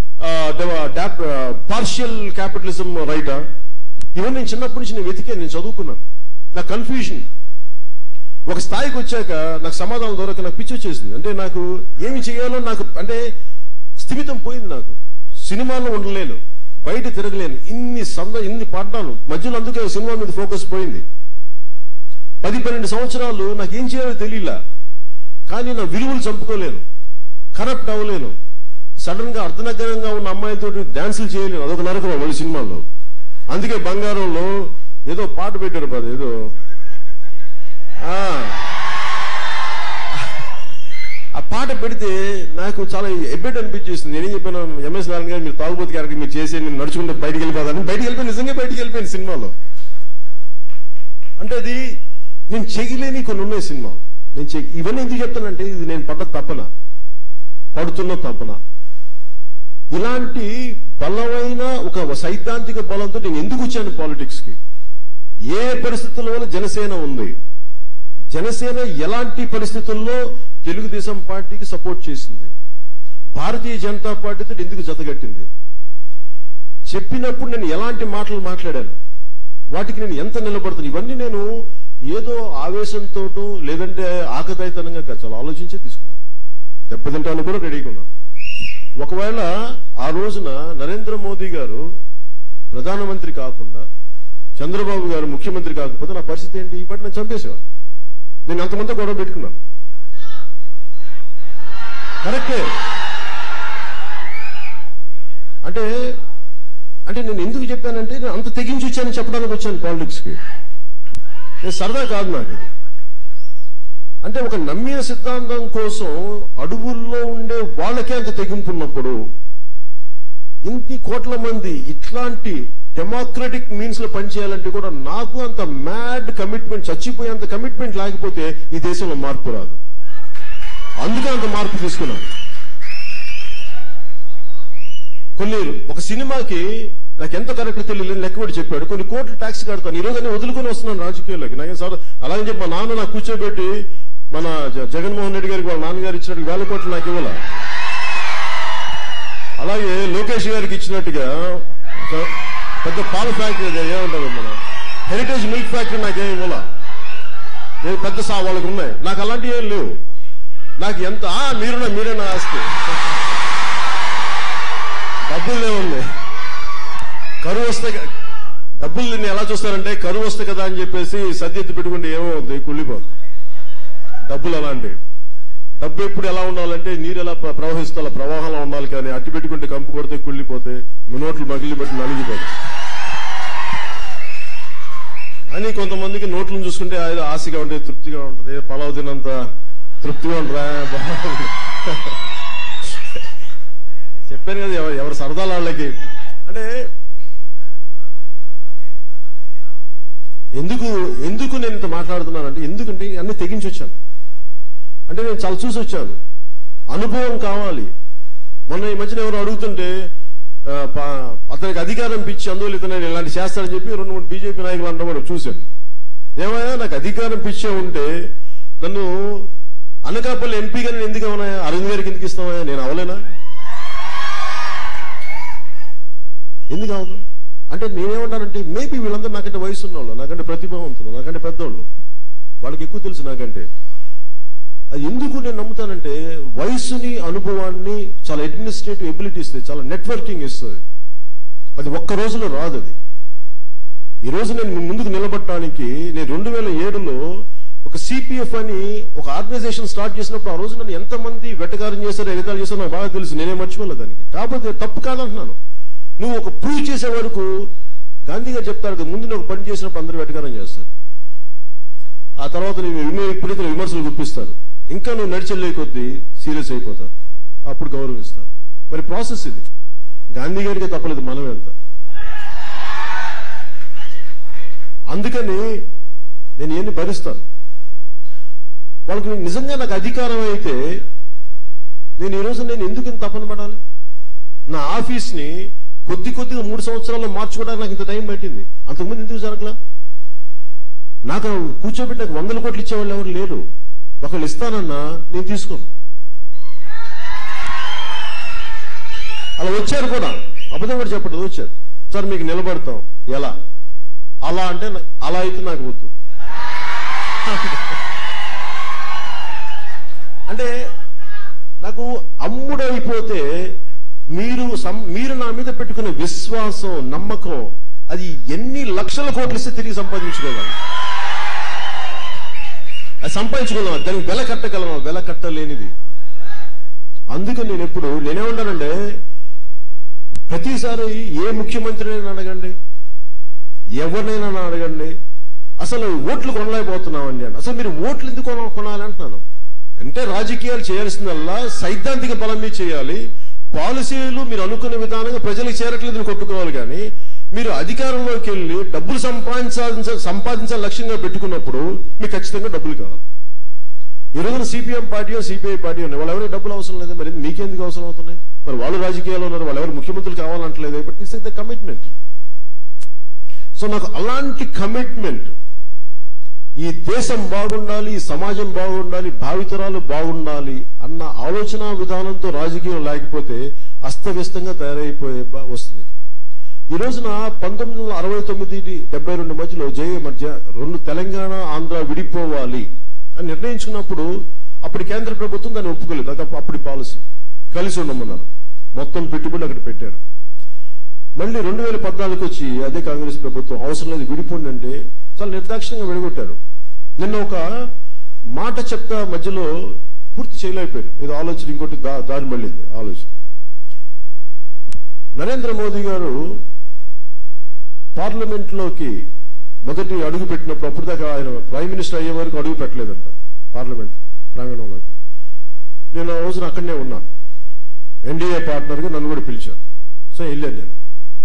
S1: పార్షియల్ క్యాపిటలిజం రైటా, ఇవన్నీ నేను చిన్నప్పటి నుంచి నేను వెతికాను, నేను చదువుకున్నాను. నా కన్ఫ్యూజన్ ఒక స్థాయికి వచ్చాక నాకు సమాధానం దొరక నాకు పిచ్చి వచ్చేసింది. అంటే నాకు ఏమి చేయాలో నాకు అంటే స్థిమితం పోయింది. నాకు సినిమాలో ఉండలేను, బయట తిరగలేను, ఇన్ని సంద ఇన్ని పడ్డాను మధ్యలో. అందుకే సినిమా మీద ఫోకస్ పోయింది. పది పన్నెండు సంవత్సరాలు నాకు ఏం చేయాలో తెలియలా. కానీ నా విలువలు చంపుకోలేను, కరప్ట్ అవ్వలేను, సడన్ గా అర్ధనగ్నంగా ఉన్న అమ్మాయితో డాన్సులు చేయలేను. అదొక నరకం వాళ్ళ సినిమాల్లో. అందుకే బంగారంలో ఏదో పాట పెట్టారు, పద ఏదో ఆ పాట పెడితే నాకు చాలా ఎబ్బెట్ అనిపించేసింది. నేనేం చెప్పాను, ఎంఎస్ నారాయణ గారు మీరు తాగుబోతు క్యారెక్టర్ మీరు చేసి నేను నడుచుకుంటే బయటికి వెళ్ళిపోతాను. బయటికి వెళ్ళిపోయి నిజంగా బయటికి వెళ్ళిపోయింది సినిమాలో. అంటే అది నేను చెయ్యలేని కొన్ని ఉన్నాయి సినిమా. నేను చెయ్యి ఇవన్నీ ఎందుకు చెప్తానంటే, ఇది నేను పడ్డ తపన, పడుతున్న తపన. ఇలాంటి బలమైన ఒక సైద్ధాంతిక బలంతో నేను ఎందుకు వచ్చాను పాలిటిక్స్ కి? ఏ పరిస్థితుల్లో జనసేన ఉంది, జనసేన ఎలాంటి పరిస్థితుల్లో తెలుగుదేశం పార్టీకి సపోర్ట్ చేసింది, భారతీయ జనతా పార్టీతో ఎందుకు జతగట్టింది, చెప్పినప్పుడు నేను ఎలాంటి మాటలు మాట్లాడాను, వాటికి నేను ఎంత నిలబడుతాను, ఇవన్నీ నేను ఏదో ఆవేశంతో లేదంటే ఆకతాయితనంగా చాలా ఆలోచించే తీసుకున్నాను. దెబ్బతింటాను కూడా రెడీగా ఉన్నాను. ఒకవేళ ఆ రోజున నరేంద్ర మోదీ గారు ప్రధానమంత్రి కాకుండా, చంద్రబాబు గారు ముఖ్యమంత్రి కాకపోతే నా పరిస్థితి ఏంటి? ఇప్పటి నేను చంపేసేవాడు. నేను అంతమంది గొడవ పెట్టుకున్నాను. కరెక్టే. అంటే అంటే నేను ఎందుకు చెప్పానంటే, నేను అంత తెగించి వచ్చానని చెప్పడానికి వచ్చాను పాలిటిక్స్ కి. నేను సరదా కాదు నాకు ఇది. అంటే ఒక నమ్మిన సిద్ధాంతం కోసం అడవుల్లో ఉండే వాళ్ళకే అంత తెగింపు ఉన్నప్పుడు, ఇంటి కోట్ల మంది ఇట్లాంటి డెమోక్రటిక్ మీన్స్ లో పనిచేయాలంటే కూడా నాకు అంత మ్యాడ్ కమిట్మెంట్, చచ్చిపోయేంత కమిట్మెంట్ లేకపోతే ఈ దేశంలో మార్పు రాదు. అందుకే అంత మార్పు తీసుకున్నాను. కొన్ని ఒక సినిమాకి నాకు ఎంత కరెక్ట్ తెలియలేదు, లెక్కబడి చెప్పాడు, కొన్ని కోట్లు ట్యాక్స్ కడతాను, ఈ రోజు నేను వదులుకొని వస్తున్నాను రాజకీయాల్లోకి. నాకేం సార్ అలాగే చెప్పి మా నాన్న నాకు కూర్చోబెట్టి మన జగన్మోహన్ రెడ్డి గారికి వాళ్ళ నాన్నగారు ఇచ్చినట్టు వేల కోట్లు నాకు ఇవ్వాల, అలాగే లోకేష్ గారికి ఇచ్చినట్టుగా పెద్ద పాల ఫ్యాక్టరీ ఏమంటారు మన హెరిటేజ్ మిల్క్ ఫ్యాక్టరీ నాకేం ఇవ్వాల, పెద్ద సా వాళ్ళకి ఉన్నాయి, నాకు అలాంటివి ఏం లేవు. నాకు ఎంత మీరున్నా మీరేనా ఆస్తి, డబ్బులు లేవుంది. కరువు వస్తే డబ్బులు నిన్ను ఎలా చూస్తారంటే, కరువు వస్తే కదా అని చెప్పేసి సద్యెత్తి పెట్టుకుంటే ఏమవుతుంది, కుళ్ళిపోతుంది. డబ్బులు అలాంటివి. డబ్బు ఎప్పుడు ఎలా ఉండాలంటే, నీరు ఎలా ప్రవహిస్తా ప్రవాహంలో ఉండాలి, కానీ అట్టి పెట్టుకుంటే కంపు కొడితే కుళ్ళిపోతే నోట్లు మగిలి పెట్టి నలిగిపోతాయి అని. కొంతమందికి నోట్లను చూసుకుంటే ఆశగా ఉంటుంది, తృప్తిగా ఉంటుంది, పలావ్ తినంత తృప్తిగా ఉండరా. చెప్పాను కదా ఎవరు సరదాల వాళ్ళకి. అంటే ఎందుకు ఎందుకు నేను ఇంత మాట్లాడుతున్నానంటే, ఎందుకంటే అన్ని తెగించి వచ్చాను. అంటే నేను చాలా చూసి వచ్చాను, అనుభవం కావాలి. మొన్న ఈ మధ్యన ఎవరు అడుగుతుంటే అతనికి అధికారం పిచ్చి అందువల్ల ఇతను ఇలాంటి చేస్తాడని చెప్పి రెండు మూడు బీజేపీ నాయకులు అంటాం కూడా చూశాను. ఏమయ్యా నాకు అధికారం పిచ్చే ఉంటే నన్ను అనకాపల్లి ఎంపీగా నేను ఎందుకు అవనాయా, అరవింద్ గారికి ఎందుకు ఇస్తామయ్యా, నేను అవలేనా? ఎందుకు అవదు అంటే నేనేమంటానంటే, మేబీ వీళ్ళందరూ నాకంటే వయసు ఉన్నవాళ్ళు, నాకంటే ప్రతిభావంతులు, నాకంటే పెద్దవాళ్ళు, వాళ్ళకి ఎక్కువ తెలుసు నాకంటే. అది ఎందుకు నేను నమ్ముతానంటే, వయసుని అనుభవాన్ని చాలా అడ్మినిస్ట్రేటివ్ ఎబిలిటీ ఇస్తుంది, చాలా నెట్వర్కింగ్ ఇస్తుంది. అది ఒక్క రోజులో రాదు. అది ఈ రోజు నేను ముందుకు నిలబడటానికి నేను రెండు వేల ఏడులో ఒక ఒక సిపిఎఫ్ అని ఒక ఆర్గనైజేషన్ స్టార్ట్ చేసినప్పుడు ఆ రోజు నన్ను ఎంతమంది వెటకారం చేశారో ఎగతాలు చేశారో నాకు బాగా తెలుసు, నేనే మర్చిపోలేదు దానికి. కాకపోతే తప్పు కాదంటున్నాను. నువ్వు ఒక ప్రూవ్ చేసే వరకు గాంధీ గారు చెప్తారు కదా, ముందు నువ్వు ఒక పని చేసినప్పుడు అందరూ వెటకారం చేస్తారు, ఆ తర్వాత నువ్వు విపరీత విమర్శలు గుప్పిస్తారు, ఇంకా నువ్వు నడిచెళ్ళే కొద్దీ సీరియస్ అయిపోతారు, అప్పుడు గౌరవిస్తారు. మరి ప్రాసెస్ ఇది. గాంధీ గారికి తప్పలేదు, మనం ఎంత. అందుకని నేను ఏమి భరిస్తాను. వాళ్ళకి నిజంగా నాకు అధికారం అయితే నేను ఈరోజు నేను ఎందుకు ఇంత తపన పడాలి? నా ఆఫీస్ని కొద్ది కొద్దిగా మూడు సంవత్సరాల్లో మార్చుకోవడానికి నాకు ఇంత టైం పట్టింది. అంతకుముందు ఎందుకు జరగలా? నాకు కూర్చోబెట్టి నాకు వందల కోట్లు ఇచ్చేవాళ్ళు ఎవరు లేరు. ఒకళ్ళు ఇస్తానన్నా నేను తీసుకోను. అలా వచ్చారు కూడా, అబద్ధం కూడా చెప్పండి, వచ్చారు. సార్ మీకు నిలబడతాం, ఎలా? అలా అంటే అలా అయితే నాకు వద్దు. అంటే నాకు అమ్ముడైపోతే మీరు మీరు నా మీద పెట్టుకునే విశ్వాసం, నమ్మకం, అది ఎన్ని లక్షల కోట్లు ఇస్తే తిరిగి సంపాదించుకోవాలి. అది సంపాదించుకోలేమా? దానికి వెల కట్టగలమా? వెల కట్టలేనిది. అందుకని నేను ఎప్పుడు నేనేమంటానంటే, ప్రతిసారి ఏ ముఖ్యమంత్రినైనా అడగండి, ఎవరినైనా అడగండి, అసలు ఓట్లు కొనలేకపోతున్నామండి అని. అసలు మీరు ఓట్లు ఎందుకు కొన కొనాలి అంటున్నాను. అంటే రాజకీయాలు చేయాల్సిందల్లా సైద్ధాంతిక బలం మీద చేయాలి. పాలసీలు మీరు అనుకున్న విధానంగా ప్రజలకు చేరట్లేదని కొట్టుకోవాలి. కానీ మీరు అధికారంలోకి వెళ్ళి డబ్బులు సంపాదించాల్సిన సంపాదించాలని లక్ష్యంగా పెట్టుకున్నప్పుడు మీకు ఖచ్చితంగా డబ్బులు కావాలి. ఈ రోజున సిపిఎం పార్టీయో సిపిఐ పార్టీ ఉన్నాయి, వాళ్ళు ఎవరికి డబ్బులు అవసరం లేదు. మరి మీకెందుకు అవసరం అవుతున్నాయి? మరి వాళ్ళు రాజకీయాల్లో ఉన్నారు, వాళ్ళు ఎవరు ముఖ్యమంత్రులు కావాలంటలేదు. But it's the commitment. So నాకు అలాంటి కమిట్మెంట్, ఈ దేశం బాగుండాలి, ఈ సమాజం బాగుండాలి, భావితరాలు బాగుండాలి అన్న ఆలోచన విధానంతో రాజకీయం లేకపోతే అస్తవ్యస్తంగా తయారైపోయే వస్తుంది. ఈ రోజున పంతొమ్మిది వందల అరవై తొమ్మిది డెబ్బై రెండు మధ్యలో జయ మధ్య రెండు తెలంగాణ ఆంధ్ర విడిపోవాలి అని నిర్ణయించుకున్నప్పుడు అప్పుడు కేంద్ర ప్రభుత్వం దాన్ని ఒప్పుకోలేదు. అది అప్పటి పాలసీ. కలిసి ఉండమన్నారు, మొత్తం పెట్టుబడులు అక్కడ పెట్టారు. మళ్ళీ రెండు వేల పద్నాలుగు వచ్చి అదే కాంగ్రెస్ ప్రభుత్వం అవసరం లేదు విడిపోండి అంటే చాలా నిర్దాక్షిణ్యంగా విడగొట్టారు. నిన్న ఒక మాట చెప్తా మధ్యలో పూర్తి చేయలేకపోయారు. ఏదో ఆలోచన ఇంకోటి దారి మళ్ళింది ఆలోచన. నరేంద్ర మోదీ గారు పార్లమెంట్ లోకి మొదటి అడుగు పెట్టినప్పుడు, అప్పుడు దాకా ఆయన ప్రైమ్ మినిస్టర్ అయ్యే వరకు అడుగు పెట్టలేదంట పార్లమెంట్ ప్రాంగణంలోకి. నేను ఆ రోజున అక్కడనే ఉన్నాను, ఎన్డీఏ పార్ట్నర్ గా నన్ను కూడా పిలిచారు. సో వెళ్ళాను. నేను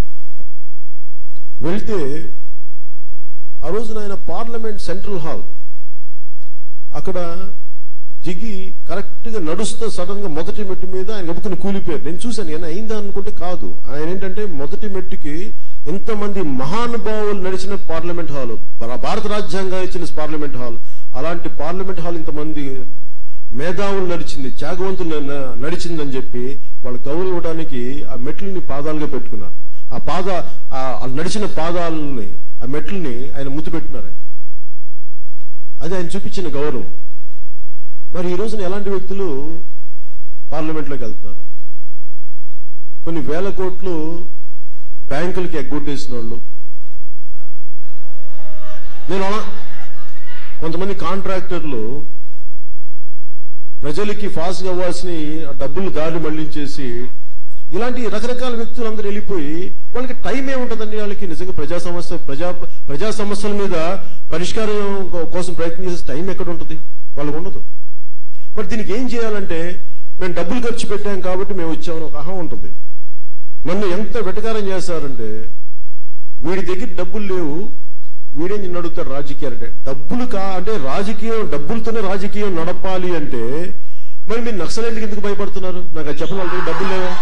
S1: వెళ్తే ఆ రోజున ఆయన పార్లమెంట్ సెంట్రల్ హాల్ అక్కడ దిగి కరెక్ట్ గా నడుస్తూ సడన్ గా మొదటి మెట్టు మీద ఆయన నవ్వుకుని కూలిపోయారు. నేను చూశాను, ఏమైనా అయిందా అనుకుంటే కాదు. ఆయన ఏంటంటే మొదటి మెట్టుకి ఎంతమంది మహానుభావులు నడిచిన పార్లమెంట్ హాల్, భారత రాజ్యాంగం ఇచ్చిన పార్లమెంట్ హాల్, అలాంటి పార్లమెంట్ హాల్ ఇంతమంది మేధావులు నడిచింది, త్యాగవంతులు నడిచిందని చెప్పి వాళ్ళు గౌరవం ఇవ్వడానికి ఆ మెట్లని పాదాలుగా పెట్టుకున్నారు. ఆ పాద ఆ నడిచిన పాదాలని, ఆ మెట్లని ఆయన ముద్దు పెట్టినారు. అది ఆయన చూపించిన గౌరవం. మరి ఈ రోజున ఎలాంటి వ్యక్తులు పార్లమెంట్లోకి వెళ్తున్నారు? కొన్ని వేల కోట్లు బ్యాంకులకి ఎగ్గొట్టేసిన వాళ్ళు, నేను కొంతమంది కాంట్రాక్టర్లు ప్రజలకి ఫాస్ట్ గా అవ్వాల్సిన డబ్బులు దారి మళ్లించేసి, ఇలాంటి రకరకాల వ్యక్తులు అందరూ వెళ్ళిపోయి వాళ్ళకి టైం ఏముంటుందండి? వాళ్ళకి నిజంగా ప్రజా సమస్య ప్రజా ప్రజా సమస్యల మీద పరిష్కారం కోసం ప్రయత్నం చేసే టైం ఎక్కడ ఉంటుంది? వాళ్ళకు ఉండదు. మరి దీనికి ఏం చేయాలంటే, మేము డబ్బులు ఖర్చు పెట్టాం కాబట్టి మేము వచ్చామని ఒక అహం ఉంటుంది. నన్ను ఎంత వెటకారం చేస్తారంటే, వీడి దగ్గర డబ్బులు లేవు, వీడే నిన్ను అడుగుతాడు రాజకీయాలు అంటే. డబ్బులు కా అంటే రాజకీయం, డబ్బులతోనే రాజకీయం నడపాలి అంటే మరి మీరు నక్సలైట్కి ఎందుకు భయపడుతున్నారు? నాకు అది చెప్పిన వాళ్ళ దగ్గర డబ్బులు లేవా?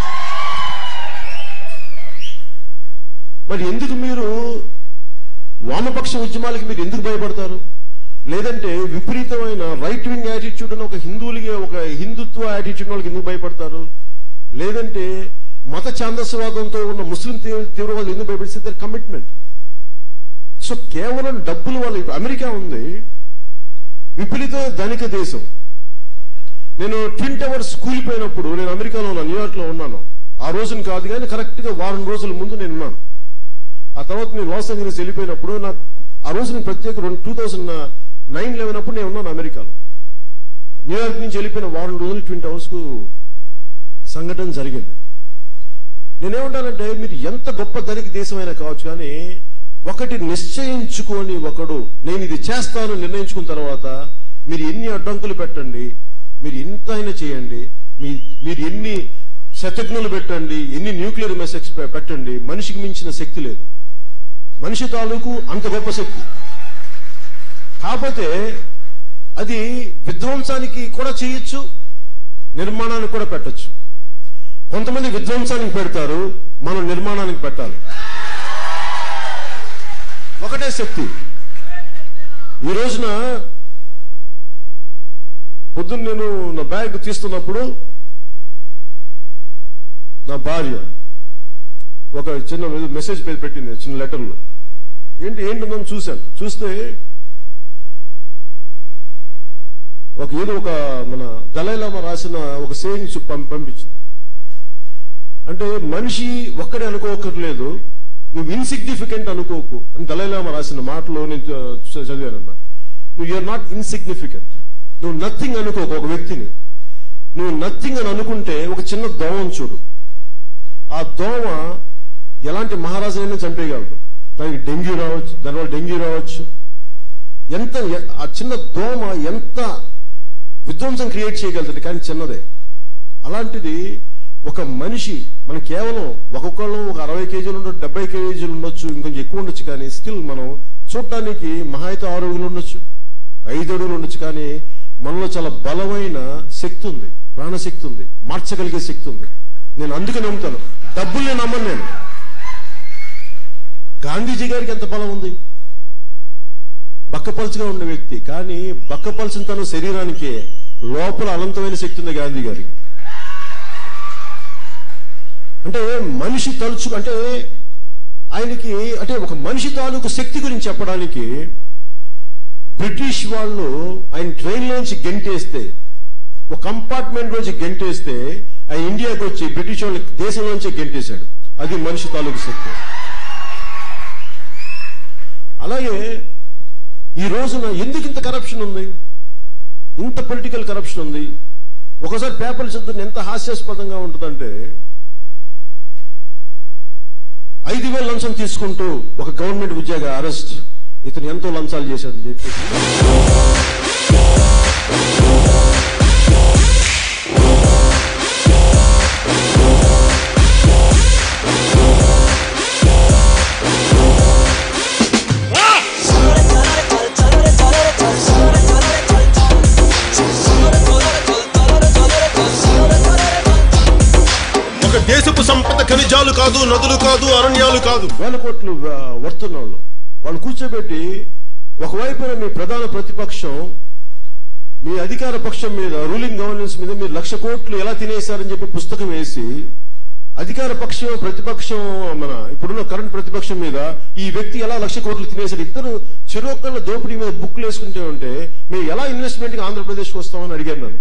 S1: మరి ఎందుకు మీరు వామపక్ష ఉద్యమాలకి మీరు ఎందుకు భయపడతారు? లేదంటే విపరీతమైన రైట్ వింగ్ యాటిట్యూడ్ అని ఒక హిందువులకి, ఒక హిందుత్వ యాటిట్యూడ్ వాళ్ళకి ఎందుకు భయపడతారు? లేదంటే మత ఛాందస్వాదంతో ఉన్న ముస్లిం తీవ్రవాదులు ఎందుకు భయపడితే? కమిట్మెంట్. సో కేవలం డబ్బులు వాళ్ళు. అమెరికా ఉంది, విపరీత ధనిక దేశం. నేను ట్విన్ టవర్స్ కూలిపోయినప్పుడు నేను అమెరికాలో ఉన్నాను, న్యూయార్క్ లో ఉన్నాను. ఆ రోజున కాదు కానీ కరెక్ట్ గా వారం రోజుల ముందు నేను ఉన్నాను. ఆ తర్వాత నేను లాస్ ఏంజలీస్ వెళ్ళిపోయినప్పుడు నాకు ఆ రోజు నేను ప్రత్యేక రెండు టూ థౌసండ్ నైన్ లెవెన్ అప్పుడు నేను ఉన్నాను అమెరికాలో. న్యూయార్క్ నుంచి వెళ్ళిపోయిన వారం రోజులు ట్విన్ టవర్స్ కు సంఘటన జరిగింది. నేనేమంటానంటే, మీరు ఎంత గొప్ప ధనిక దేశమైనా కావచ్చు, కానీ ఒకటి నిశ్చయించుకొని ఒకడు నేను ఇది చేస్తాను నిర్ణయించుకున్న తర్వాత మీరు ఎన్ని అడ్డంకులు పెట్టండి, మీరు ఎంత అయినా చేయండి, మీ మీరు ఎన్ని శతజ్ఞులు పెట్టండి, ఎన్ని న్యూక్లియర్ మెసేజ్ పెట్టండి, మనిషికి మించిన శక్తి లేదు. మనిషి తాలూకు అంత గొప్ప శక్తి. కాకపోతే అది విధ్వంసానికి కూడా చేయొచ్చు, నిర్మాణానికి కూడా పెట్టచ్చు. కొంతమంది విధ్వంసానికి పెడతారు, మనం నిర్మాణానికి పెట్టాలి. ఒకటే శక్తి. ఈ రోజున పొద్దున్న నేను నా బ్యాగ్ తీస్తున్నప్పుడు నా భార్య ఒక చిన్న మెసేజ్ పెట్టింది, చిన్న లెటర్లో. ఏంటి ఏంటని చూశాను. చూస్తే ఒక ఏదో ఒక మన దలైలామా రాసిన ఒక సేయింగ్స్ పంపించింది. అంటే మనిషి ఒక్కడే అనుకోకర్లేదు, నువ్వు ఇన్సిగ్నిఫికెంట్ అనుకోకు అని దలైలామా రాసిన మాటలో నేను చదివాను అన్నమాట. నువ్వు యూఆర్ నాట్ ఇన్సిగ్నిఫికెంట్, నువ్వు నథింగ్ అనుకోకు. ఒక వ్యక్తిని నువ్వు నథింగ్ అని అనుకుంటే ఒక చిన్న దోమను చూడు. ఆ దోమ ఎలాంటి మహారాజైనా చంపేయగలదు. దానికి డెంగ్యూ రావచ్చు, దానివల్ల డెంగ్యూ రావచ్చు. ఎంత ఆ చిన్న దోమ ఎంత విధ్వంసం క్రియేట్ చేయగలుగుతుంది, కానీ చిన్నదే. అలాంటిది ఒక మనిషి, మనం కేవలం ఒక్కొక్కళ్ళు ఒక అరవై కేజీలు ఉండొచ్చు, డెబ్బై కేజీలు ఉండొచ్చు, ఇంకొంచెం ఎక్కువ ఉండొచ్చు, కానీ స్టిల్ మనం చూడటానికి మహా అయితే ఆరు అడుగులు ఉండొచ్చు, ఐదు అడుగులు ఉండొచ్చు, కానీ మనలో చాలా బలమైన శక్తి ఉంది, ప్రాణశక్తి ఉంది, మార్చగలిగే శక్తి ఉంది. నేను అందుకే నమ్ముతాను. డబ్బులు నేను నమ్మను. నేను గాంధీజీ గారికి ఎంత బలం ఉంది, బక్కపల్చుగా ఉన్న వ్యక్తి, కానీ బక్కపల్చిన తన శరీరానికి లోపల అనంతమైన శక్తి ఉంది గాంధీ గారికి. అంటే మనిషి తలుచు అంటే ఆయనకి అంటే ఒక మనిషి తాలూకు శక్తి గురించి చెప్పడానికి బ్రిటిష్ వాళ్ళు ఆయన ట్రైన్లోంచి గెంటేస్తే, ఒక కంపార్ట్మెంట్ లోంచి గెంటేస్తే ఆయన ఇండియాకి వచ్చి బ్రిటిష్ వాళ్ళ దేశంలోంచి గెంటేశాడు. అది మనిషి తాలూకు శక్తి. అలాగే ఈ రోజున ఎందుకు ఇంత కరప్షన్ ఉంది, ఇంత పొలిటికల్ కరప్షన్ ఉంది? ఒకసారి పేపర్లు చదువుతున్న ఎంత హాస్యాస్పదంగా ఉంటుందంటే, ఐదు వేల లంచం తీసుకుంటూ ఒక గవర్నమెంట్ ఉద్యోగ అరెస్ట్, ఇతను ఎంతో లంచాలు చేశాడని చెప్పి
S3: దేశపు సంపద ఖనిజాలు కాదు, నదులు కాదు, అరణ్యాలు కాదు,
S1: వేల కోట్లు వర్తున్న వాళ్ళు వాళ్ళు కూర్చోబెట్టి ఒకవైపున మీ ప్రధాన ప్రతిపక్షం మీ అధికార పక్షం మీద, రూలింగ్ గవర్నెన్స్ మీద మీరు లక్ష కోట్లు ఎలా తినేశారని చెప్పి పుస్తకం వేసి, అధికార పక్షం ప్రతిపక్షం మన ఇప్పుడున్న కరెంట్ ప్రతిపక్షం మీద ఈ వ్యక్తి ఎలా లక్ష కోట్లు తినేశారు, ఇద్దరు చెరొక్కళ్ళ దోపిడీ మీద బుక్లు వేసుకుంటే ఉంటే మేము ఎలా ఇన్వెస్ట్మెంట్ కి ఆంధ్రప్రదేశ్కి వస్తామని అడిగాను నన్ను.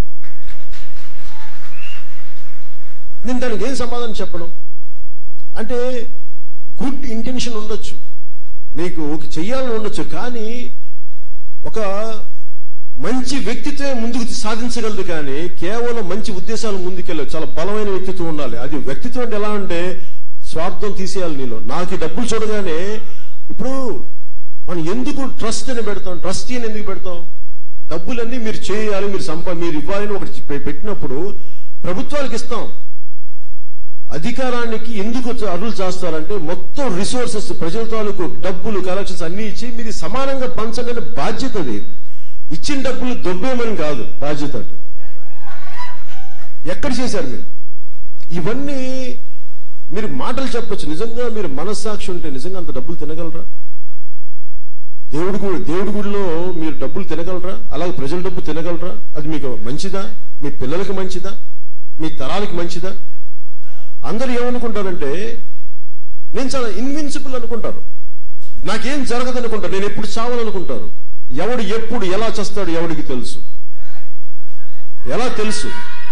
S1: నేను దానికి ఏం సమాధానం చెప్పను? అంటే గుడ్ ఇంటెన్షన్ ఉండొచ్చు, మీకు చెయ్యాలని ఉండొచ్చు, కానీ ఒక మంచి వ్యక్తిత్వం ముందుకు సాధించగలదు, కానీ కేవలం మంచి ఉద్దేశాలు ముందుకెళ్ళదు. చాలా బలమైన వ్యక్తిత్వం ఉండాలి. అది వ్యక్తిత్వం అంటే ఎలా అంటే స్వార్థం తీసేయాలి నీలో. నాకు డబ్బులు చూడగానే ఇప్పుడు మనం ఎందుకు ట్రస్ట్ అని పెడతాం, ట్రస్టీ అని ఎందుకు పెడతాం? డబ్బులన్నీ మీరు చేయాలి, మీరు సంపా మీరు ఇవ్వాలని ఒకటి పెట్టినప్పుడు ప్రభుత్వాలకు ఇస్తాం. అధికారానికి ఎందుకు అరులు చేస్తారంటే మొత్తం రిసోర్సెస్ ప్రజల తాలూకు డబ్బులు కలెక్షన్స్ అన్ని ఇచ్చి మీరు సమానంగా పంచండి బాధ్యత. అది ఇచ్చిన డబ్బులు దొబ్బేమని కాదు బాధ్యత. అంటే ఎక్కడ చేశారు మీరు ఇవన్నీ? మీరు మాటలు చెప్పచ్చు, నిజంగా మీరు మనస్సాక్షి ఉంటే నిజంగా అంత డబ్బులు తినగలరా? దేవుడి గుడి దేవుడి గుడిలో మీరు డబ్బులు తినగలరా? అలాగే ప్రజల డబ్బు తినగలరా? అది మీకు మంచిదా? మీ పిల్లలకి మంచిదా? మీ తరాలకి మంచిదా? అందరూ ఏమనుకుంటారంటే నేను చాలా ఇన్విన్సిబుల్ అనుకుంటారు, నాకేం జరగదు అనుకుంటారు, నేను ఎప్పుడు చావాలనుకుంటారు. ఎవడు ఎప్పుడు ఎలా చేస్తాడు ఎవడికి తెలుసు. ఎలా తెలుసు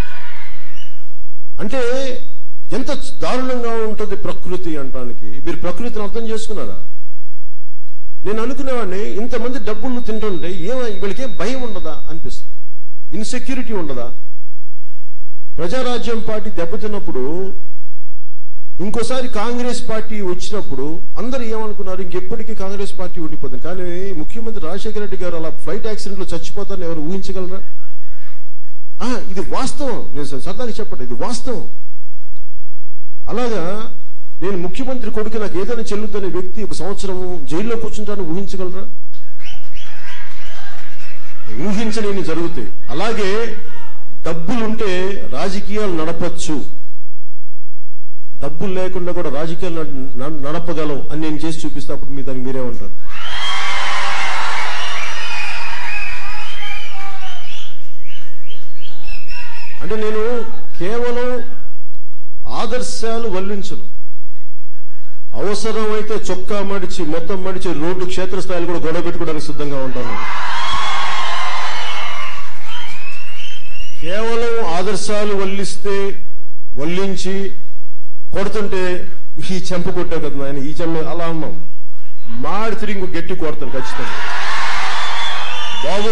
S1: అంటే ఎంత దారుణంగా ఉంటుంది ప్రకృతి అంటానికి. మీరు ప్రకృతిని అర్థం చేసుకున్నారా? నేను అనుకునేవాడిని ఇంతమంది డబ్బులు తింటుంటే వీళ్ళకేం భయం ఉండదా అనిపిస్తుంది, ఇన్సెక్యూరిటీ ఉండదా? ప్రజారాజ్యం పార్టీ దెబ్బతిన్నప్పుడు ఇంకోసారి కాంగ్రెస్ పార్టీ వచ్చినప్పుడు అందరూ ఏమనుకున్నారు, ఇంకెప్పటికీ కాంగ్రెస్ పార్టీ ఉండిపోతుంది. కానీ ముఖ్యమంత్రి రాజశేఖర రెడ్డి గారు అలా ఫ్లైట్ యాక్సిడెంట్ లో చచ్చిపోతారని ఎవరు ఊహించగలరా? ఇది వాస్తవం, నేను సరదాగా చెప్పండి, ఇది వాస్తవం. అలాగా నేను ముఖ్యమంత్రి కొడుకు నాకు ఏదైనా చెల్లుతున్న వ్యక్తి ఒక సంవత్సరం జైల్లో కూర్చుంటానని ఊహించగలరా? ఊహించలేని జరుగుతాయి. అలాగే డబ్బులుంటే రాజకీయాలు నడపచ్చు, డబ్బులు లేకుండా కూడా రాజకీయాలు నడపగలం అని నేను చేసి చూపిస్తే అప్పుడు మీ దానికి మీరేమంటారు? అంటే నేను కేవలం ఆదర్శాలు వల్లించను, అవసరమైతే చొక్కా మడిచి మొత్తం మడిచి రోడ్డు క్షేత్రస్థాయిలు కూడా గొడవ పెట్టుకోవడానికి సిద్ధంగా ఉంటాను. కేవలం ఆదర్శాలు వల్లిస్తే వల్లించి కొడుతుంటే ఈ చెంప కొట్టావు కదా ఆయన, ఈ చెంప అలా అన్నాం, మాడి తిరిగి ఇంకో గట్టి కొడతాను ఖచ్చితంగా. బాబు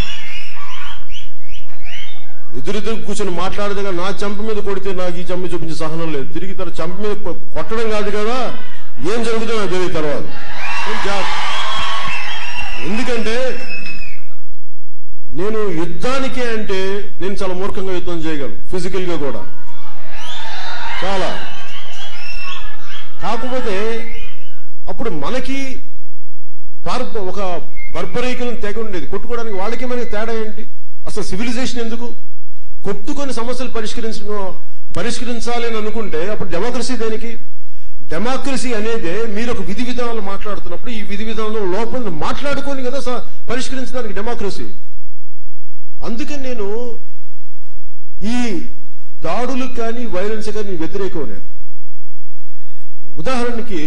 S1: ఎదురెదురు కూర్చొని మాట్లాడదుగా నా చెంప మీద కొడితే నాకు ఈ చెంప చూపించే సహనం లేదు. తిరిగి తన చెంప మీద కొట్టడం కాదు కదా, ఏం జరుగుతుందో నాకు తెలియదు తర్వాత. ఎందుకంటే నేను యుద్ధానికే అంటే నేను చాలా మూర్ఖంగా యుద్ధం చేయగలను, ఫిజికల్ గా కూడా చాలా. కాకపోతే అప్పుడు మనకి ఒక బర్బరీకులను తెగ ఉండేది, కొట్టుకోవడానికి వాళ్ళకి మనకి తేడా ఏంటి? అసలు సివిలైజేషన్ ఎందుకు? కొట్టుకొని సమస్యలు పరిష్కరించ పరిష్కరించాలి అని అనుకుంటే అప్పుడు డెమోక్రసీ దేనికి? డెమోక్రసీ అనేదే మీరు ఒక విధి విధానాలు మాట్లాడుతున్నప్పుడు ఈ విధి విధానంలో లోపల మాట్లాడుకొని కదా పరిష్కరించడానికి డెమోక్రసీ. అందుకని నేను ఈ దాడులకు కానీ వైలెన్స్ కానీ వ్యతిరేకం. నేను ఉదాహరణకి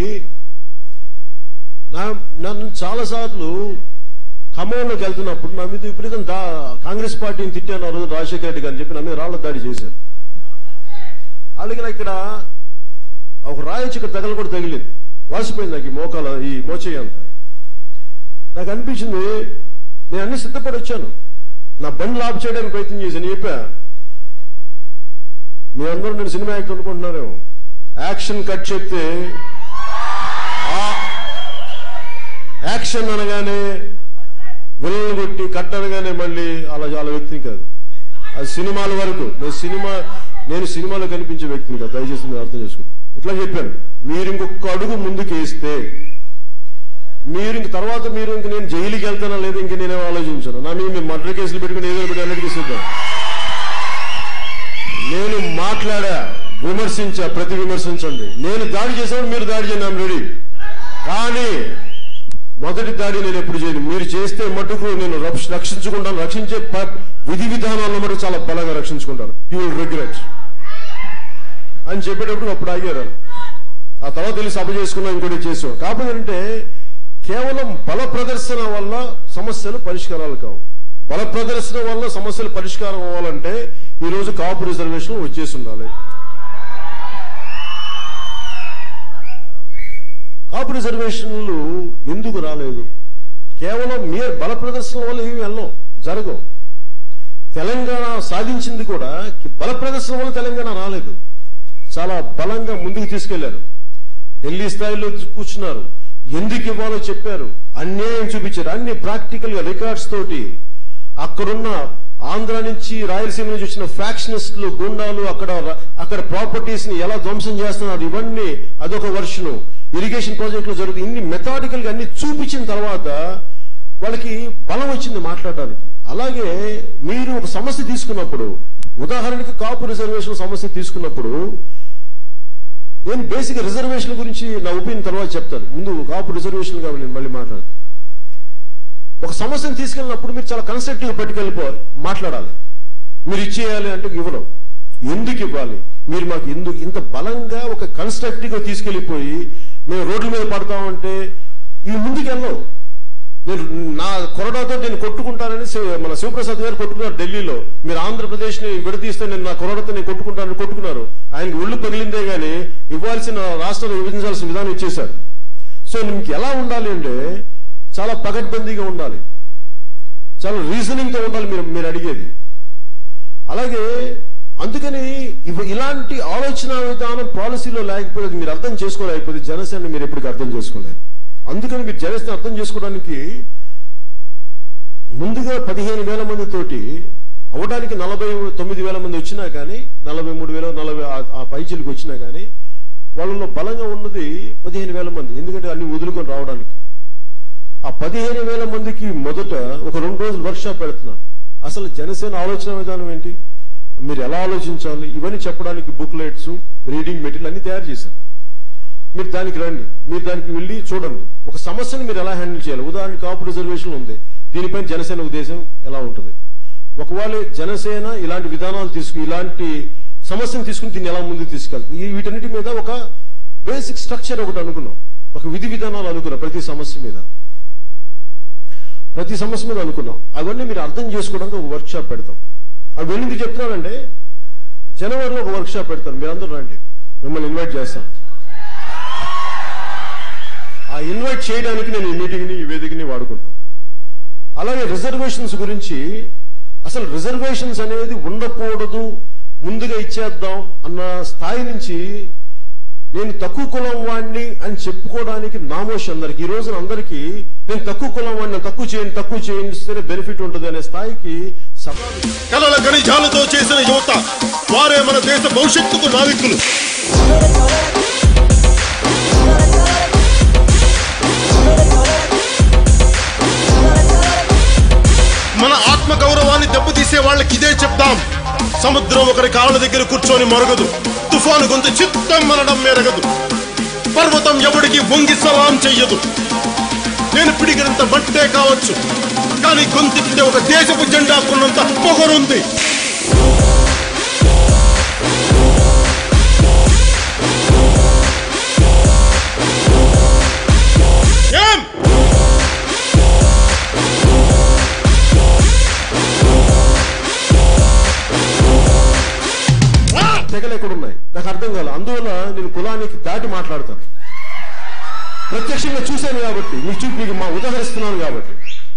S1: నా నన్ను చాలాసార్లు ఖమ్మంలోకి వెళ్తున్నప్పుడు నా మీద విపరీతం దా కాంగ్రెస్ పార్టీని తిట్టాను ఆ రోజు రాజశేఖర రెడ్డి గారు చెప్పి నా మీద రాళ్ల దాడి చేశారు. అలాగే ఇక్కడ ఒక రాయొచ్చి ఇక్కడ తగల కూడా తగిలింది, వాసిపోయింది నాకు ఈ మోకాల ఈ మోచేయి అంతా. నాకు అనిపించింది నేను అన్ని సిద్ధపడి వచ్చాను, నా బండ్లు ఆఫ్ చేయడానికి ప్రయత్నం చేశాను. చెప్పా మీ అందరూ నేను సినిమా యాక్టర్ అనుకుంటున్నారేమో, యాక్షన్ కట్ చెప్తే యాక్షన్ అనగానే విలన్లు కొట్టి కట్ అనగానే మళ్ళీ అలా చాలా వ్యక్తిని కాదు, అది సినిమాల వరకు. నేను సినిమా నేను సినిమాలో కనిపించే వ్యక్తిని కాదు, దయచేసి మీరు అర్థం చేసుకుని. ఇట్లా చెప్పాను, మీరు ఇంకొక అడుగు ముందుకు వేస్తే మీరు ఇంక తర్వాత మీరు ఇంక నేను జైలుకి వెళ్తానా లేదా ఇంక నేనే ఆలోచించాను. నా మీద మేము మర్డర్ కేసులు పెట్టుకుని ఏదో పెట్టి అన్నిటికీ సిద్ధం. నేను మాట్లాడా, విమర్శించా, ప్రతి విమర్శించండి. నేను దాడి చేసాను, మీరు దాడి చేయండి, ఐఎమ్ రెడీ. కానీ మొదటి దాడి నేను ఎప్పుడు చేయను. మీరు చేస్తే మటుకు నేను రక్షించుకుంటాను, రక్షించే విధి విధానాలను మటుకు చాలా బలంగా రక్షించుకుంటాను. యూ విల్ రిగ్రెట్ అని చెప్పేటప్పుడు అప్పుడు ఆగారు. ఆ తర్వాత వెళ్ళి సభ చేసుకున్నా, ఇంకోటి చేసాం. కాకపోతే అంటే కేవలం బల ప్రదర్శన వల్ల సమస్యలు పరిష్కారాలు కావు. బల ప్రదర్శన వల్ల సమస్యలు పరిష్కారం అవ్వాలంటే ఈ రోజు కాపు రిజర్వేషన్ వచ్చేసి ఉండాలి. కాపు రిజర్వేషన్లు ఎందుకు రాలేదు? కేవలం మీరు బల ప్రదర్శన వల్ల ఏమి వెళ్ళం జరగవు. తెలంగాణ సాధించింది కూడా బల ప్రదర్శన వల్ల తెలంగాణ రాలేదు, చాలా బలంగా ముందుకు తీసుకెళ్లారు. ఢిల్లీ స్థాయిలో కూర్చున్నారు, ఎందుకు ఇవ్వాలో చెప్పారు, అన్యాయం చూపించారు, అన్ని ప్రాక్టికల్ గా రికార్డ్స్ తోటి. అక్కడున్న ఆంధ్ర నుంచి రాయలసీమ నుంచి వచ్చిన ఫ్యాక్షనిస్టులు, గుండాలు అక్కడ అక్కడ ప్రాపర్టీస్ ని ఎలా ధ్వంసం చేస్తున్నారు, ఇవన్నీ అదొక వర్షను. ఇరిగేషన్ ప్రాజెక్టులు జరుగుతుంది, ఇన్ని మెథాడికల్ గా అన్ని చూపించిన తర్వాత వాళ్ళకి బలం వచ్చింది మాట్లాడడానికి. అలాగే మీరు ఒక సమస్య తీసుకున్నప్పుడు, ఉదాహరణకి కాపు రిజర్వేషన్ సమస్య తీసుకున్నప్పుడు, నేను బేసిక్ రిజర్వేషన్ గురించి నా ఒపీనియన్ తర్వాత చెప్తాను. ముందు కాపు రిజర్వేషన్ కాబట్టి నేను మళ్ళీ మాట్లాడతాను. ఒక సమస్యను తీసుకెళ్ళినప్పుడు మీరు చాలా కన్స్ట్రక్టివ్ గా పట్టుకెళ్ళిపోవాలి, మాట్లాడాలి. మీరు ఇచ్చేయాలి అంటే ఇవ్వడం, ఎందుకు ఇవ్వాలి, మీరు మాకు ఎందుకు ఇంత బలంగా ఒక కన్స్ట్రక్టివ్ గా తీసుకెళ్లిపోయి మేము రోడ్ల మీద పడతామంటే ఇవి ముందుకు వెళ్ళవు. నేను నా కొరడాతో నేను కొట్టుకుంటానని మన శివప్రసాద్ గారు కొట్టుకున్నారు ఢిల్లీలో. మీరు ఆంధ్రప్రదేశ్ ని విడదీస్తే నేను నా కొరడాతో నేను కొట్టుకుంటానని కొట్టుకున్నారు. ఆయనకి ఒళ్ళు పగిలిందే గానీ ఇవ్వాల్సిన రాష్ట్రాలు విభజించాల్సిన విధానం ఇచ్చేశారు. సో మీకు ఎలా ఉండాలి అంటే చాలా పకడ్బందీగా ఉండాలి, చాలా రీజనింగ్తో ఉండాలి మీరు మీరు అడిగేది. అలాగే అందుకని ఇలాంటి ఆలోచన విధానం పాలసీలో లేకపోతే మీరు అర్థం చేసుకోలేకపోతే జనసేన మీరు ఎప్పటికీ అర్థం చేసుకోలేరు. అందుకని మీరు జనసేన అర్థం చేసుకోవడానికి ముందుగా పదిహేను వేల మంది తోటి అవడానికి నలభై తొమ్మిది వేల మంది వచ్చినా కానీ నలభై మూడు వేల నలభై ఆ పైచీలకు వచ్చినా కానీ వాళ్ళలో బలంగా ఉన్నది పదిహేను వేల మంది. ఎందుకంటే అన్ని వదులుకొని రావడానికి ఆ పదిహేను వేల మందికి మొదట ఒక రెండు రోజులు వర్క్ షాప్ పెడుతున్నాను. అసలు జనసేన ఆలోచన విధానం ఏంటి, మీరు ఎలా ఆలోచించాలి, ఇవన్నీ చెప్పడానికి బుక్లెట్స్, రీడింగ్ మెటీరియల్ అన్ని తయారు చేశాను. మీరు దానికి రండి, మీరు దానికి వెళ్ళి చూడండి ఒక సమస్యను మీరు ఎలా హ్యాండిల్ చేయాలి. ఉదాహరణకి కాపు రిజర్వేషన్ ఉంది, దీనిపైన జనసేన ఉద్దేశం ఎలా ఉంటుంది. ఒకవేళ జనసేన ఇలాంటి విధానాలు తీసుకుని ఇలాంటి సమస్యను తీసుకుని దీన్ని ఎలా ముందుకు తీసుకెళ్తుంది, వీటన్నిటి మీద ఒక బేసిక్ స్ట్రక్చర్ ఒకటి అనుకున్నాం, ఒక విధి విధానాలు అనుకున్నాం. ప్రతి సమస్య మీద ప్రతి సమస్య మీద అనుకున్నాం. అవన్నీ మీరు అర్థం చేసుకోవడానికి ఒక వర్క్ షాప్ పెడతాం. అవి ఎందుకు చెప్తున్నానంటే జనవరిలో ఒక వర్క్ షాప్ పెడతాను, మీరందరూ రండి, మిమ్మల్ని ఇన్వైట్ చేస్తాను. ఆ ఇన్వైట్ చేయడానికి నేను ఈ మీటింగ్ని ఈ వేదికని వాడుకుంటాను. అలాగే రిజర్వేషన్స్ గురించి, అసలు రిజర్వేషన్స్ అనేది ఉండకూడదు, ముందుగా ఇచ్చేద్దాం అన్న స్థాయి నుంచి నేను తక్కువ కులం వాడిని అని చెప్పుకోవడానికి నామోషి అందరికి. ఈ రోజున అందరికీ నేను తక్కువ కులం వాడిని, తక్కువ చేయండి తక్కువ చేయిస్తేనే బెనిఫిట్ ఉంటుంది అనే స్థాయికి సవాలు.
S3: కలల గణిజాలతో చేసిన యువత వారే మన దేశ భవిష్యత్తుకు నావికులు. మన ఆత్మ గౌరవాన్ని దెబ్బతీసే వాళ్ళకి ఇదే చెప్తాం. సముద్రం ఒకరి కాళ్ళ దగ్గర కూర్చొని మరగదు, తుఫాను గొంతు చిత్తం మనడం మెరగదు, పర్వతం ఎవడికి వంగి సలాం చెయ్యదు. నేను పిడిగినంత బట్టే కావచ్చు, కానీ గొంతెత్తితే ఒక దేశపు జెండాకున్నంత పొగరుంది. ఏం
S1: తెగలు ఎక్కడున్నాయి నాకు అర్థం కాదు. అందువల్ల నేను కులానికి దాటి మాట్లాడతాను. ప్రత్యక్షంగా చూశాను కాబట్టి మీకు చూపి మీకు మా ఉదాహరిస్తున్నాను కాబట్టి.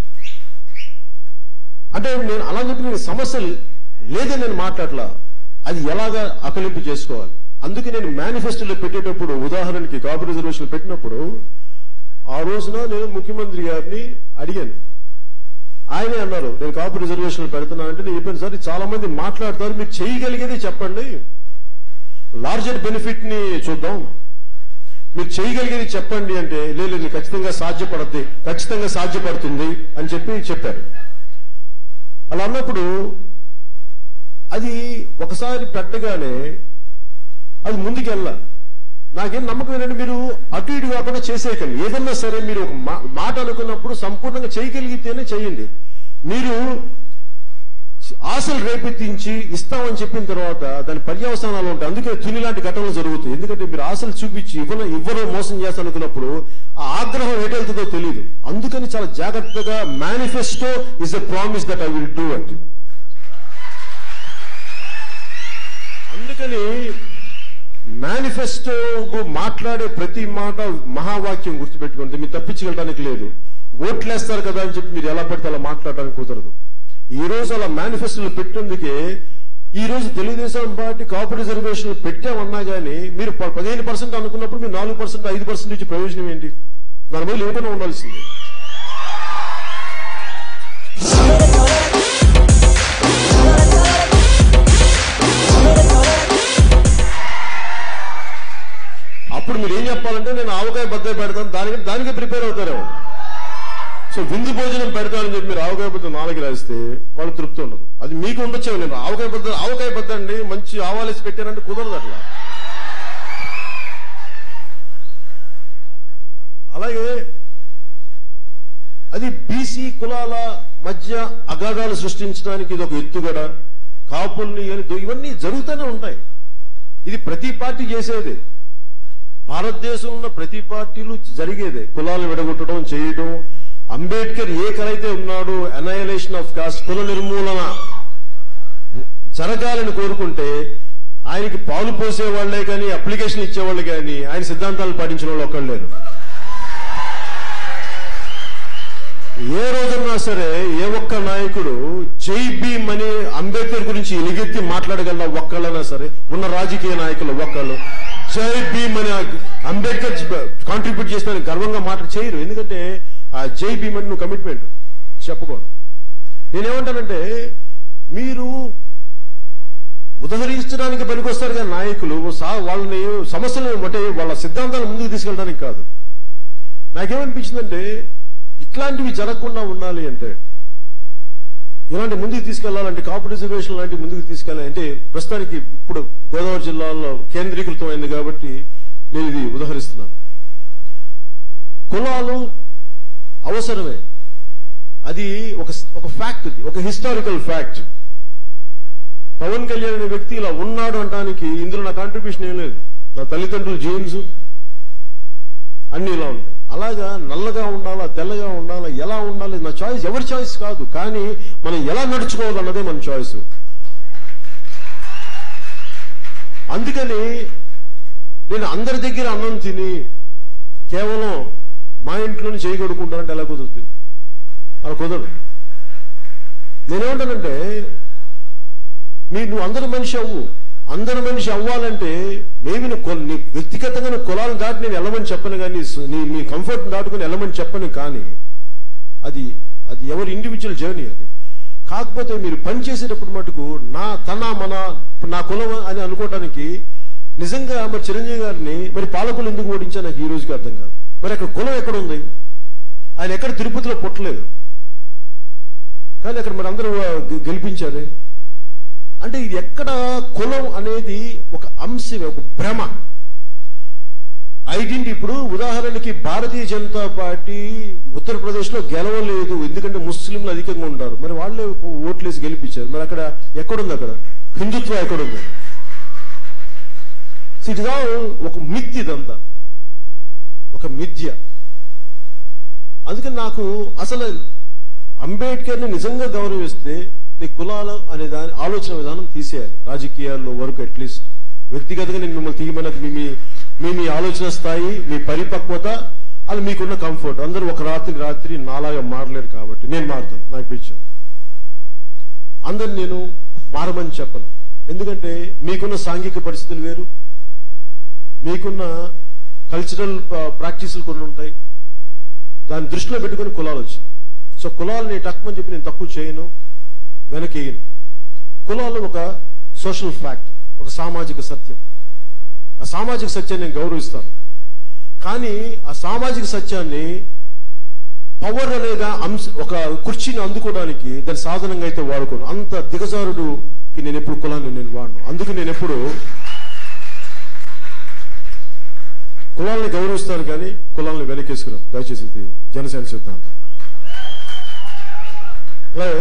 S1: అంటే నేను అలా చెప్పి నేను సమస్యలు లేదని నేను మాట్లాడలా, అది ఎలాగా అకలింపు చేసుకోవాలి. అందుకే నేను మేనిఫెస్టోలో పెట్టేటప్పుడు ఉదాహరణకి కాపు రిజర్వేషన్ పెట్టినప్పుడు ఆ రోజున నేను ముఖ్యమంత్రి గారిని అడిగాను. ఆయనే అన్నారు నేను కాపు రిజర్వేషన్ పెడుతున్నా అంటే నేను చెప్పాను సార్ చాలా మంది మాట్లాడతారు, మీరు చేయగలిగేది చెప్పండి, లార్జర్ బెనిఫిట్ ని చూద్దాం, మీరు చేయగలిగేది చెప్పండి అంటే లేదు ఖచ్చితంగా సాధ్యపడద్ది, ఖచ్చితంగా సాధ్యపడుతుంది అని చెప్పి చెప్పారు. అలా అన్నప్పుడు అది ఒకసారి పెట్టగానే అది ముందుకెళ్ళ నాకేం నమ్మకం ఏంటంటే మీరు అటు ఇటు కాకుండా చేసేయకండి. ఏదన్నా సరే మీరు ఒక మాట అనుకున్నప్పుడు సంపూర్ణంగా చేయగలిగితేనే చేయండి. మీరు ఆశలు రేపెత్తించి ఇస్తామని చెప్పిన తర్వాత దాని పర్యవసానాలు ఉంటాయి. అందుకే తుని లాంటి ఘటనలు జరుగుతాయి. ఎందుకంటే మీరు ఆశలు చూపించి ఇవ్వను ఇవ్వరు మోసం చేస్తా అనుకున్నప్పుడు ఆ ఆగ్రహం ఎటెళ్తుందో తెలియదు. అందుకని చాలా జాగ్రత్తగా manifesto is a promise that I will do it. అందుకని మేనిఫెస్టో మాట్లాడే ప్రతి మాట మహావాక్యం గుర్తుపెట్టుకుంటే మీరు తప్పించగలడానికి లేదు. ఓట్లేస్తారు కదా అని చెప్పి మీరు ఎలా పడితే అలా మాట్లాడడానికి కుదరదు. ఈ రోజు అలా మేనిఫెస్టోలు పెట్టేందుకే ఈ రోజు తెలుగుదేశం పార్టీ కాపు రిజర్వేషన్ పెట్టామన్నా గానీ మీరు పదిహేను పర్సెంట్ అనుకున్నప్పుడు మీరు నాలుగు పర్సెంట్ ఐదు పర్సెంట్ ఇచ్చే ప్రయోజనం ఏంటి? దాని బదులు ఏమైనా ఉండాల్సిందే. అప్పుడు మీరు ఏం చెప్పాలంటే నేను ఆవకాయ బద్దాయి పెడతాను, దానికి దానికే ప్రిపేర్ అవుతారేమో. సో విందు భోజనం పెడతానని చెప్పి మీరు ఆవకాయ బద్ద నాలుగు రాస్తే వాళ్ళు తృప్తి ఉండదు. అది మీకు ఉండొచ్చేమో. నేను ఆవకాయ బద్ద ఆవకాయ బద్ద అండి మంచి ఆవాలేసి పెట్టానంటే కుదరదు అట్లా. అలాగే అది బీసీ కులాల మధ్య అగాధాలు సృష్టించడానికి ఇది ఒక ఎత్తుగడ, కాపుల్ని ఇవన్నీ జరుగుతూనే ఉంటాయి. ఇది ప్రతి పార్టీ చేసేదే, భారతదేశంలో ఉన్న ప్రతి పార్టీలు జరిగేదే. కులాలు విడగొట్టడం చేయడం. అంబేద్కర్ ఏ కలైతే ఉన్నాడో అనైలేషన్ ఆఫ్ కాస్ట్, కుల నిర్మూలన జరగాలని కోరుకుంటే ఆయనకి పాలు పోసేవాళ్లే కానీ అప్లికేషన్ ఇచ్చేవాళ్ళు కానీ ఆయన సిద్ధాంతాలు పాటించిన వాళ్ళు ఒక్కళ్ళు లేరు. ఏ రోజున్నా సరే ఏ ఒక్క నాయకుడు జై భీమ్ అని అంబేద్కర్ గురించి ఎలుగెత్తి మాట్లాడగల ఒక్కళ్ళైనా సరే ఉన్న రాజకీయ నాయకులు ఒక్కళ్ళు జై భీమ్ అని అంబేద్కర్ కాంట్రిబ్యూట్ చేసిన గర్వంగా మాట చేయరు. ఎందుకంటే ఆ జై భీమ్ అని నువ్వు కమిట్మెంట్ చెప్పుకోను. నేనేమంటానంటే మీరు ఉదహరించడానికి పనికొస్తారు కానీ నాయకులు వాళ్ళని సమస్యలను అంటే వాళ్ళ సిద్ధాంతాలను ముందుకు తీసుకెళ్ళడానికి కాదు. నాకేమనిపించిందంటే ఇట్లాంటివి జరగకుండా ఉండాలి అంటే ఇలాంటి ముందుకు తీసుకెళ్లాలంటే కాపు రిజర్వేషన్ లాంటి ముందుకు తీసుకెళ్లాలంటే ప్రస్తుతానికి ఇప్పుడు గోదావరి జిల్లాలో కేంద్రీకృతం అయింది కాబట్టి నేను ఇది ఉదహరిస్తున్నాను. కులాలు అవసరమే, అది ఒక ఒక ఫ్యాక్ట్, ఇది ఒక హిస్టారికల్ ఫ్యాక్ట్. పవన్ కళ్యాణ్ అనే వ్యక్తి ఇలా ఉన్నాడు అంటానికి ఇందులో నా కాంట్రిబ్యూషన్ ఏం లేదు. నా తల్లిదండ్రులు జీన్స్ అన్ని ఇలా ఉంటాయి. అలాగా నల్లగా ఉండాలా తెల్లగా ఉండాలా ఎలా ఉండాలి నా చాయిస్, ఎవరి చాయిస్ కాదు. కానీ మనం ఎలా నడుచుకోవాలన్నదే మన చాయిస్. అందుకని నేను అందరి దగ్గర అన్నం తిని కేవలం మా ఇంట్లోనే చేయగడుకుంటానంటే ఎలా కుదురుద్ది? అలా కుదరదు. నేనేమంటానంటే మీ నువ్వు అందరి మనిషి అవ్వు. అందరి మనిషి అవ్వాలంటే మేమి నీ వ్యక్తిగతంగా నువ్వు కులాలను దాటి నేను వెళ్ళమని చెప్పను, కానీ నీ నీ కంఫర్ట్ దాటుకుని వెళ్ళమని చెప్పను. కానీ అది అది ఎవరి ఇండివిజువల్ జర్నీ అది. కాకపోతే మీరు పనిచేసేటప్పుడు మటుకు నా తన మన నా కులం అని అనుకోవడానికి నిజంగా మరి చిరంజీవి గారిని మరి పాలకులు ఎందుకు ఓడించా నాకు ఈ రోజుకి అర్థం కాదు. మరి అక్కడ కులం ఎక్కడ ఉంది? ఆయన ఎక్కడ తిరుపతిలో పుట్టలేదు, కానీ అక్కడ మరి అందరూ గెలిపించారే. అంటే ఇది ఎక్కడ కులం అనేది ఒక అంశమే, ఒక భ్రమ ఐడెంటిటీ. ఇప్పుడు ఉదాహరణకి భారతీయ జనతా పార్టీ ఉత్తరప్రదేశ్ లో గెలవలేదు ఎందుకంటే ముస్లింలు అధికంగా ఉంటారు, మరి వాళ్ళే ఓట్లేసి గెలిపించారు. మరి అక్కడ ఎక్కడుంది? అక్కడ హిందుత్వం ఎక్కడుంది? ఇదిగా ఒక మిథ్య, ఇదంతా ఒక మిథ్య. అందుకని నాకు అసలు అంబేద్కర్ ని నిజంగా గౌరవిస్తే నీ కులాలు అనే దాని ఆలోచన విధానం తీసేయాలి రాజకీయాల్లో వరకు. అట్లీస్ట్ వ్యక్తిగతంగా నేను మిమ్మల్ని తీయమన్నది మీ మీ మీ ఆలోచన స్థాయి, మీ పరిపక్వత, అది మీకున్న కంఫర్ట్. అందరూ ఒక రాత్రి రాత్రి నాలాగా మారలేరు కాబట్టి నేను మారుతాను, నాకు పిచ్చాను. అందరు నేను మారమని చెప్పను, ఎందుకంటే మీకున్న సాంఘిక పరిస్థితులు వేరు, మీకున్న కల్చరల్ ప్రాక్టీసులు కొన్ని ఉంటాయి. దాన్ని దృష్టిలో పెట్టుకుని కులాలు వచ్చాయి. సో కులాలని తక్కువని చెప్పి నేను తక్కువ చేయను, వెనకేయను. కులాలు ఒక సోషల్ ఫ్యాక్ట్, ఒక సామాజిక సత్యం. ఆ సామాజిక సత్యాన్ని నేను గౌరవిస్తాను. కానీ ఆ సామాజిక సత్యాన్ని పవర్ అనేగా అంశ ఒక కుర్చీని అందుకోవడానికి దాని సాధనంగా అయితే వాడుకోను. అంత దిగజారుడుకి నేను ఎప్పుడు కులాన్ని నేను వాడను. అందుకు నేను ఎప్పుడు కులాలని గౌరవిస్తాను కానీ కులాలని వెనకేసుకున్నాను. దయచేసి ఇది జనసేన సిద్ధాంతం. అలాగే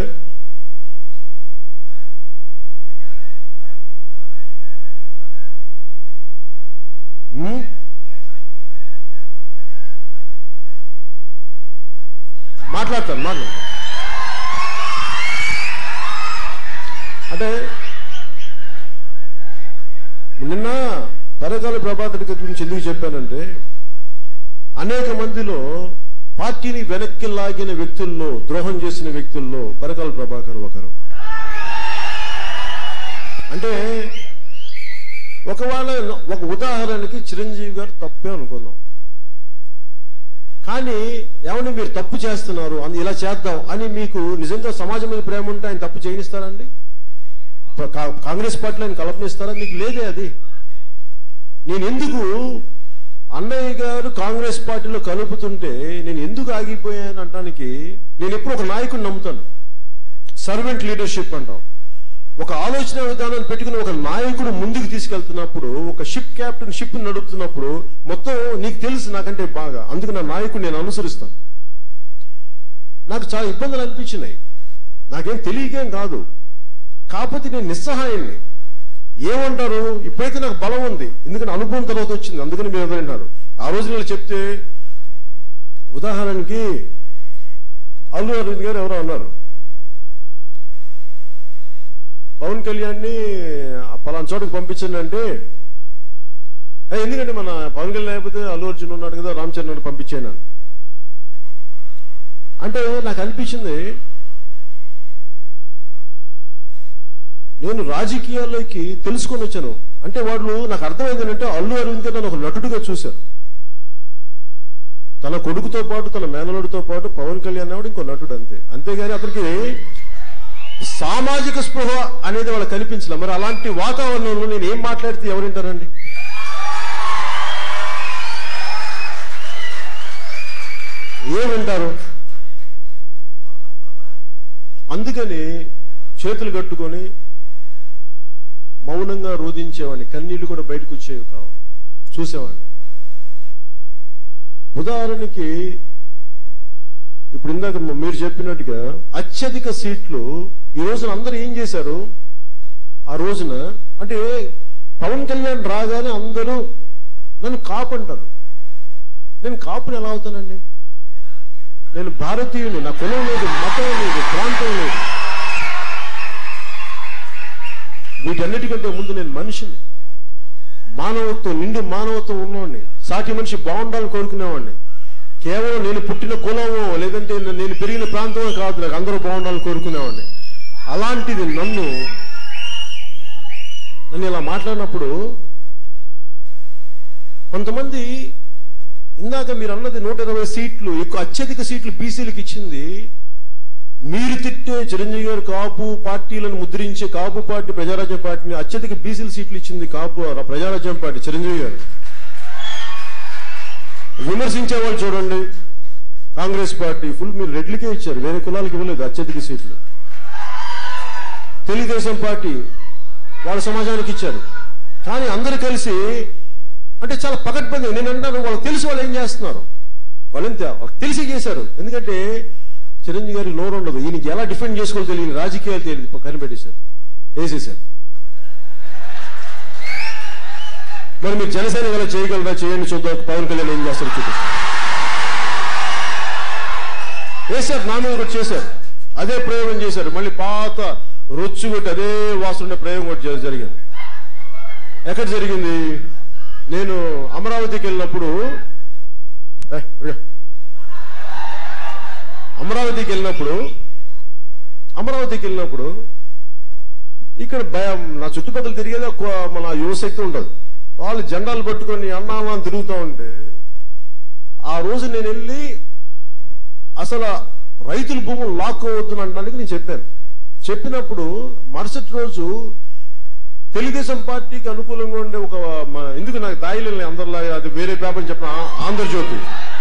S1: మాట్లాడతాను మాట్లాడతాను అంటే నిన్న పరకాల ప్రభాకర్ గురించి ఎందుకు చెప్పానంటే అనేక మందిలో పార్టీని వెనక్కి లాగిన వ్యక్తుల్లో, ద్రోహం చేసిన వ్యక్తుల్లో పరకాల ప్రభాకర్ ఒకరు. అంటే ఒకవేళ ఒక ఉదాహరణకి చిరంజీవి గారు తప్పే అనుకుందాం, కానీ ఏమన్నా మీరు తప్పు చేస్తున్నారు అని ఇలా చేద్దాం అని మీకు నిజంగా సమాజం మీద ప్రేమ ఉంటే ఆయన తప్పు చేయనిస్తారండి? కాంగ్రెస్ పార్టీలో ఆయన కల్పనిస్తారా? మీకు లేదే అది. నేను ఎందుకు అన్నయ్య గారు కాంగ్రెస్ పార్టీలో కలుపుతుంటే నేను ఎందుకు ఆగిపోయాను అంటానికి నేను ఎప్పుడు ఒక నాయకుడిని నమ్ముతాను. సర్వెంట్ లీడర్షిప్ అంటాం. ఒక ఆలోచన విధానాన్ని పెట్టుకుని ఒక నాయకుడు ముందుకు తీసుకెళ్తున్నప్పుడు, ఒక షిప్ క్యాప్టెన్ షిప్ నడుపుతున్నప్పుడు మొత్తం నీకు తెలుసు నాకంటే బాగా, అందుకు నా నాయకుడు నేను అనుసరిస్తాను. నాకు చాలా ఇబ్బందులు అనిపించినాయి, నాకేం తెలియకేం కాదు, కాకపోతే నేను నిస్సహాయాన్ని. ఏమంటారు? ఇప్పుడైతే నాకు బలం ఉంది, ఎందుకంటే అనుభవం తర్వాత వచ్చింది, అందుకని మీరు ఎవరైనారు. ఆ రోజు నేను చెప్తే ఉదాహరణకి అల్లు అరవింద్ గారు ఎవరో అన్నారు, పవన్ కళ్యాణ్ని పలానా చోటుకు పంపించండి అంటే, ఎందుకంటే మన పవన్ కళ్యాణ్ లేకపోతే అల్లు అర్జున్ ఉన్నాడు కదా, రామ్ చరణ్ పంపించాను. అంటే నాకు అనిపించింది, నేను రాజకీయాల్లోకి తెలుసుకొని వచ్చాను అంటే వాళ్ళు నాకు అర్థమైంది ఏంటంటే అల్లు అరవింద్ నన్ను ఒక నటుడిగా చూశారు. తన కొడుకుతో పాటు తన మేనలుడితో పాటు పవన్ కళ్యాణ్ ఆవిడ ఇంకో నటుడు, అంతే. అంతేగాని అతనికి సామాజిక స్పృహ అనేది వాళ్ళకి కనిపించలే. మరి అలాంటి వాతావరణంలో నేను ఏం మాట్లాడితే ఎవరు వింటారండి? ఏం వింటారు? అందుకని చేతులు కట్టుకొని మౌనంగా రోధించేవాడిని, కన్నీళ్లు కూడా బయటకు వచ్చేవి కావు, చూసేవాడిని. ఉదాహరణకి ఇప్పుడు ఇందాక మీరు చెప్పినట్టుగా అత్యధిక సీట్లు ఈ రోజున అందరూ ఏం చేశారు? ఆ రోజున అంటే పవన్ కళ్యాణ్ రాగానే అందరూ నన్ను కాపు అంటారు. నేను కాపుని ఎలా అవుతానండి? నేను భారతీయుని, నా కులం లేదు, మతం లేదు, ప్రాంతం లేదు. వీటన్నిటికంటే ముందు నేను మనిషిని, మానవత్వం, నిండు మానవత్వం ఉన్నవాడిని, సాటి మనిషి బాగుండాలని కోరుకునేవాడిని. కేవలం నేను పుట్టిన కులమో లేదంటే నేను పెరిగిన ప్రాంతమో కాదు, నాకు అందరూ బాగుండాలని కోరుకునేవాడిని. అలాంటిది నన్ను నన్ను ఇలా మాట్లాడినప్పుడు కొంతమంది, ఇందాక మీరు అన్నది నూట ఇరవై సీట్లు ఎక్కువ అత్యధిక సీట్లు బీసీలకు ఇచ్చింది మీరు తిట్టే చిరంజీవి గారు కాపు పార్టీలను ముద్రించే కాపు పార్టీ ప్రజారాజ్యం పార్టీని అత్యధిక బీసీల సీట్లు ఇచ్చింది కాపు ప్రజారాజ్యం పార్టీ చిరంజీవి గారు. విమర్శించే వాళ్ళు చూడండి, కాంగ్రెస్ పార్టీ ఫుల్ మీరు రెడ్లకే ఇచ్చారు, వేరే కులాలకు ఇవ్వలేదు అత్యధిక సీట్లు. తెలుగుదేశం పార్టీ వాళ్ళ సమాజానికి ఇచ్చారు. కానీ అందరూ కలిసి అంటే చాలా పకడ్బందీ, నేను అంటాను వాళ్ళకి తెలిసి వాళ్ళు ఏం చేస్తున్నారు, వాళ్ళంత వాళ్ళకి తెలిసి చేశారు. ఎందుకంటే చిరంజీవి గారికి నోరు ఉండదు, ఈయనకి ఎలా డిఫెండ్ చేసుకోవాలో తెలియదు, రాజకీయాలు తెలియదు, కనిపెట్టేశారు, వేసేశారు. మరి మీరు జనసేన ఎలా చేయగలరా? చేయండి చూద్దాం, పవన్ కళ్యాణ్ ఏం చేస్తారు చూపిస్తారు. వేశారు, నా మీద కూడా చేశారు, అదే ప్రయోగం చేశారు. మళ్ళీ పాత రొచ్చు కొట్టి అదే వాసన ప్రయోగం కూడా జరిగింది. ఎక్కడ జరిగింది? నేను అమరావతికి వెళ్ళినప్పుడు అమరావతికి వెళ్ళినప్పుడు అమరావతికి వెళ్ళినప్పుడు ఇక్కడ భయం, నా చుట్టుపక్కల తిరిగేది మన యువశక్తి ఉండదు. వాళ్ళు జెండాలు పట్టుకొని అన్నామా అని తిరుగుతూ ఉంటే ఆ రోజు నేను వెళ్ళి అసలు రైతుల భూములు లాక్కోవద్దు అనడానికి నేను చెప్పాను. చెప్పినప్పుడు మరుసటి రోజు తెలుగుదేశం పార్టీకి అనుకూలంగా ఉండే ఒక ఎందుకు నాకు దాయిలే అందరిలాగా అది వేరే పేపర్ చెప్పిన ఆంధ్రజ్యోతి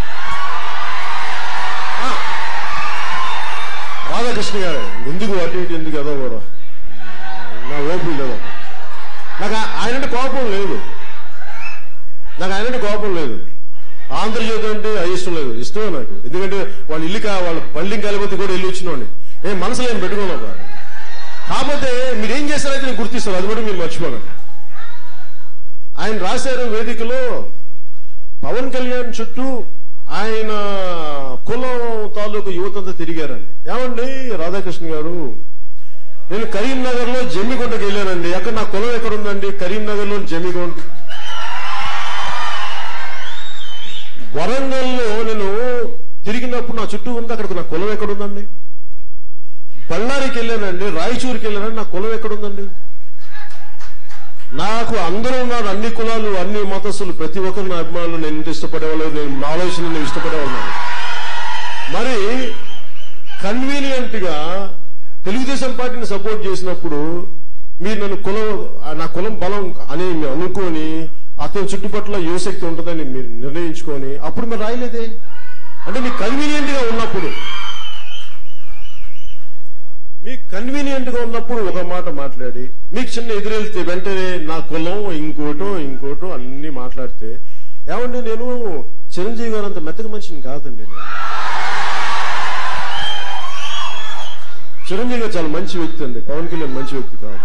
S1: రాధాకృష్ణ గారు ఎందుకు అటు ఇటు ఎందుకు ఏదో కూడా నా ఓపిక లేదు. నాకు ఆయనంటే కోపం లేదు, నాకు ఆయనంటే కోపం లేదు. ఆంధ్రజ్యోతి అంటే ఇష్టం లేదు, ఇష్టమే నాకు. ఎందుకంటే వాళ్ళు ఇల్లు వాళ్ళ బిల్డింగ్ కాలిపోతే కూడా వెళ్ళి వచ్చినోండి, ఏం మనసులో ఏం పెట్టుకున్నా. కాకపోతే మీరేం చేశారైతే నేను గుర్తిస్తాను, అది కూడా మీరు మర్చిపోకండి. ఆయన రాశారు వేదికలో పవన్ కళ్యాణ్ చుట్టూ ఆయన కులం తాలూకు యువతంతా తిరిగారండి. ఏమండి రాధాకృష్ణ గారు, నేను కరీంనగర్ లో జమ్మిగుంటకి వెళ్ళానండి, అక్కడ నా కులం ఎక్కడుందండి? కరీంనగర్ లో జమ్మిగుంట. వరంగల్లో నేను తిరిగినప్పుడు నా చుట్టూ ఉంది, అక్కడికి నా కులం ఎక్కడుందండి? బళ్ళారికి వెళ్ళానండి, రాయచూరికి వెళ్ళానండి, నా కులం ఎక్కడుందండి? నాకు అందరూ ఉన్నారు, అన్ని కులాలు అన్ని మతస్థులు ప్రతి ఒక్కరు నా అభిమానులు, నేను ఇంత ఇష్టపడేవాళ్ళు, నేను నా ఆలోచన నేను ఇష్టపడేవాళ్ళు. మరి కన్వీనియంట్ గా తెలుగుదేశం పార్టీని సపోర్ట్ చేసినప్పుడు మీరు నన్ను కులం నా కులం బలం అని అనుకొని అతని చుట్టుపట్ల యువశక్తి ఉంటుందని మీరు నిర్ణయించుకొని అప్పుడు మీరు రాయలేదే. అంటే మీకు కన్వీనియంట్ గా ఉన్నప్పుడు మీకు కన్వీనియంట్ గా ఉన్నప్పుడు ఒక మాట మాట్లాడి మీకు చిన్న ఎదురెళ్తే వెంటనే నా కులం ఇంకోటో ఇంకోటో అన్ని మాట్లాడితే ఏమండి, నేను చిరంజీవి గారు అంత మెత్తగా మనిషిని కాదండి. నేను చిరంజీవి గారు చాలా మంచి వ్యక్తి అండి, పవన్ కళ్యాణ్ మంచి వ్యక్తి కాదు.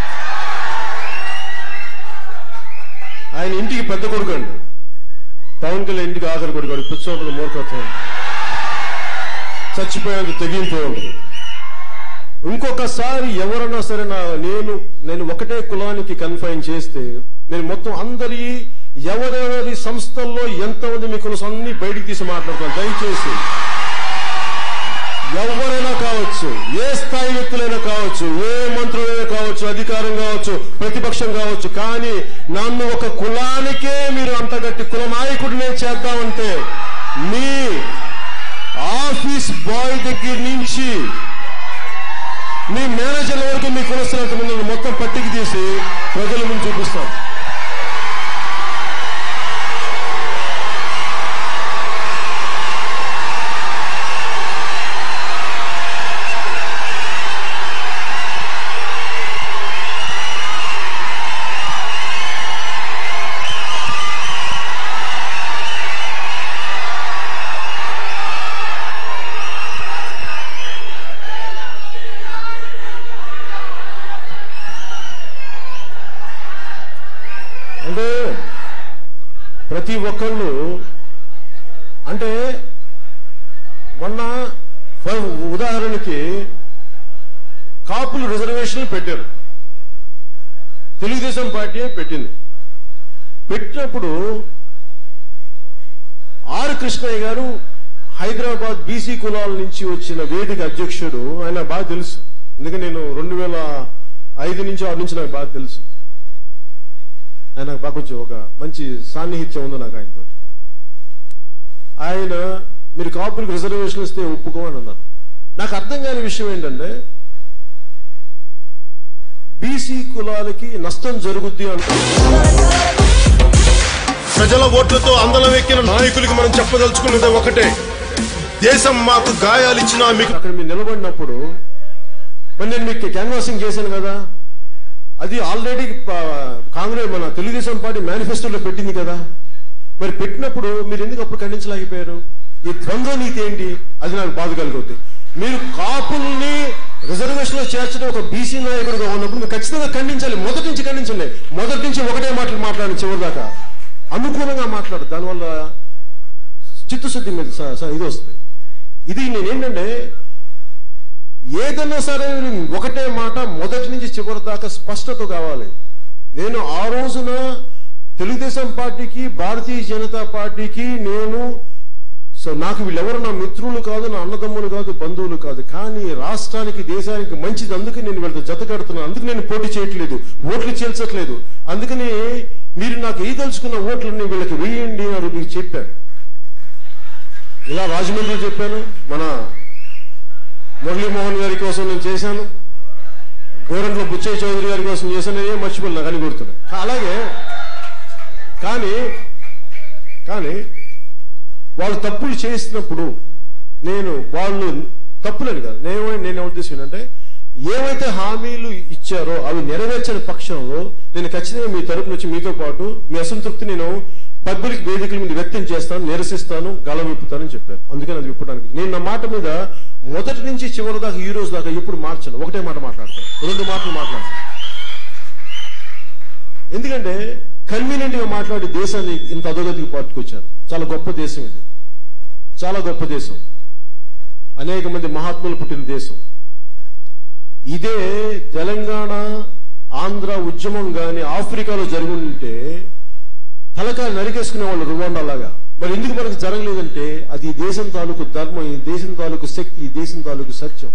S1: ఆయన ఇంటికి పెద్ద కొడుకు అండి, పవన్ కళ్యాణ్ ఇంటికి ఆఖరి కొడుకు. పిచ్చి ఉంటుంది, మూర్ఖత్వం, చచ్చిపోయేందుకు తెగింపు ఉంటుంది. ఇంకొకసారి ఎవరన్నా సరే నా నేను నేను ఒకటే కులానికి కన్ఫైన్ చేస్తే నేను మొత్తం అందరి ఎవరెవరి సంస్థల్లో ఎంతమంది మీ కులం అన్ని బయటికి తీసి మాట్లాడతాను. దయచేసి ఎవరైనా కావచ్చు, ఏ స్థాయి వ్యక్తులైనా కావచ్చు, ఏ మంత్రులైనా కావచ్చు, అధికారం కావచ్చు, ప్రతిపక్షం కావచ్చు, కానీ నన్ను ఒక కులానికే మీరు అంతగట్టి కుల నాయకుడినే చేద్దామంటే మీ ఆఫీస్ బాయ్ దగ్గర నుంచి మీ మేనేజర్ల వరకు మీ కులస్తులంత ముందు మొత్తం పట్టికి తీసి ప్రజల ముందు చూపిస్తాం. అంటే ప్రతి ఒక్కళ్ళు అంటే మొన్న ఉదాహరణకి కాపులు రిజర్వేషన్లు పెట్టారు, తెలుగుదేశం పార్టీ పెట్టింది. పెట్టినప్పుడు ఆర్ కృష్ణయ్య గారు హైదరాబాద్ బీసీ కులాల నుంచి వచ్చిన వేదిక అధ్యక్షుడు, ఆయన బాగా తెలుసు. ఎందుకంటే నేను రెండు వేల ఐదు నుంచి ఆరు నుంచి నాకు బాగా తెలుసు. ఆయన బాగా కొంచెం ఒక మంచి సాన్నిహిత్యం ఉంది నాకు ఆయనతో. ఆయన మీరు కాపులకు రిజర్వేషన్ ఇస్తే ఒప్పుకోమని అన్నారు. నాకు అర్థం కాని విషయం ఏంటంటే బీసీ కులాలకి నష్టం జరుగుద్ది అంటారు.
S3: ప్రజల ఓట్లతో అందలం ఎక్కిన నాయకులకి మనం చెప్పదలుచుకున్నది ఒకటే, దేశం మాకు గాయాలిచ్చినా మీకు
S1: అక్కడ మీరు నిలబడినప్పుడు మరి నేను మీకు క్యాన్వాసింగ్ చేశాను కదా, అది ఆల్రెడీ కాంగ్రెస్ మన తెలుగుదేశం పార్టీ మేనిఫెస్టోలో పెట్టింది కదా. మరి పెట్టినప్పుడు మీరు ఎందుకు అప్పుడు ఖండించలేకపోయారు? ఈ ద్వంద్వ నీతి ఏంటి? అది నాకు బాధ కలుగుతుంది. మీరు కాపుల్ని రిజర్వేషన్ లో చేర్చడం ఒక బీసీ నాయకుడిగా ఉన్నప్పుడు మీరు ఖచ్చితంగా ఖండించాలి. మొదటి నుంచి ఖండించండి. మొదటి నుంచి ఒకటే మాటలు మాట్లాడండి చివరి దాకా, అనుకూలంగా మాట్లాడు. దానివల్ల చిత్తశుద్ధి మీద ఇది వస్తుంది. ఇది నేనేంటంటే ఏదైనా సరే ఒకటే మాట మొదటి నుంచి చివరి దాకా స్పష్టత కావాలి. నేను ఆ రోజున తెలుగుదేశం పార్టీకి భారతీయ జనతా పార్టీకి నేను నాకు వీళ్ళెవరు నా మిత్రులు కాదు, నా అన్నదమ్ములు కాదు, బంధువులు కాదు, కానీ రాష్ట్రానికి దేశానికి మంచిది. అందుకే నేను వీళ్ళతో జత కడుతున్నాను. అందుకు నేను పోటీ చేయట్లేదు, ఓట్లు చేల్చట్లేదు. అందుకని మీరు నాకు వేయదలుచుకున్న ఓట్లన్నీ వీళ్ళకి వేయండి అని మీకు చెప్పాను. ఇలా రాజమండ్రిలో చెప్పాను, మన మురళీమోహన్ గారి కోసం నేను చేశాను, గోరంట్ల బుచ్చయ్య చౌదరి గారి కోసం చేశాను. ఏం మర్చిపోలే కానీ గుర్తున్నాయి. అలాగే కానీ కానీ వాళ్ళు తప్పులు చేసినప్పుడు నేను వాళ్ళు తప్పులని కాదు, నేను నేను ఏమిటి తీసుకున్నానంటే ఏవైతే హామీలు ఇచ్చారో అవి నెరవేర్చని పక్షంలో నేను ఖచ్చితంగా మీ తరపు నుంచి మీతో పాటు మీ అసంతృప్తి నేను పబ్లిక్ వేదికల మీద వ్యక్తం చేస్తాను, నిరసిస్తాను, గళ విప్పుతానని చెప్పాను. అందుకని అది విప్పడానికి నేను నా మాట మీద మొదటి నుంచి చివరి దాకా ఈ రోజు దాకా ఎప్పుడు మార్చాను. ఒకటే మాట మాట్లాడతాను, రెండు మాటలు మాట్లాడతాను. ఎందుకంటే కన్వీనియంట్ గా మాట్లాడి దేశాన్ని ఇంత అధోగతికి పట్టుకొచ్చారు. చాలా గొప్ప దేశం ఇది, చాలా గొప్ప దేశం, అనేక మంది మహాత్ములు పుట్టిన దేశం. ఇదే తెలంగాణ ఆంధ్ర ఉద్యమం గాని ఆఫ్రికాలో జరిగి ఉంటే తలకాయ నరికేసుకునే వాళ్ళు రువాండాలాగా. మరి ఎందుకు మనకు జరగలేదంటే అది ఈ దేశం తాలూకు ధర్మం, ఈ దేశం తాలూకు శక్తి, ఈ దేశం తాలూకు సత్యం,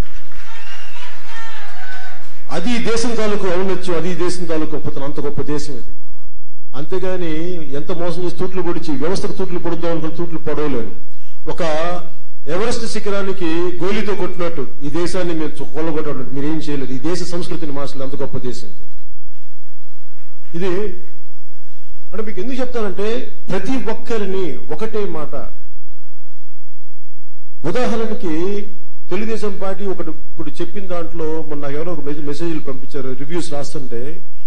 S1: అది ఈ దేశం తాలూకు ఔన్నత్యం, అది ఈ దేశం తాలూకు గొప్పతనం. అంత గొప్ప దేశం ఇది. అంతేగాని ఎంత మోసం చేసి తూట్లు పొడిచి వ్యవస్థకు తూట్లు పొడుద్దాం అనుకుని తూట్లు పొడవలేరు. ఒక ఎవరెస్ట్ శిఖరానికి గోలీతో కొట్టినట్టు ఈ దేశాన్ని మీరు కొల్లగొట్టినట్టు మీరు ఏం చేయలేరు. ఈ దేశ సంస్కృతిని మార్చలేదు, అంత గొప్ప దేశం ఇది. ఇది అంటే మీకు ఎందుకు చెప్తానంటే ప్రతి ఒక్కరిని ఒకటే మాట. ఉదాహరణకి తెలుగుదేశం పార్టీ ఒకటి ఇప్పుడు చెప్పిన దాంట్లో మొన్న ఎవరో ఒక మెసేజ్లు పంపించారు, రివ్యూస్ రాస్తుంటే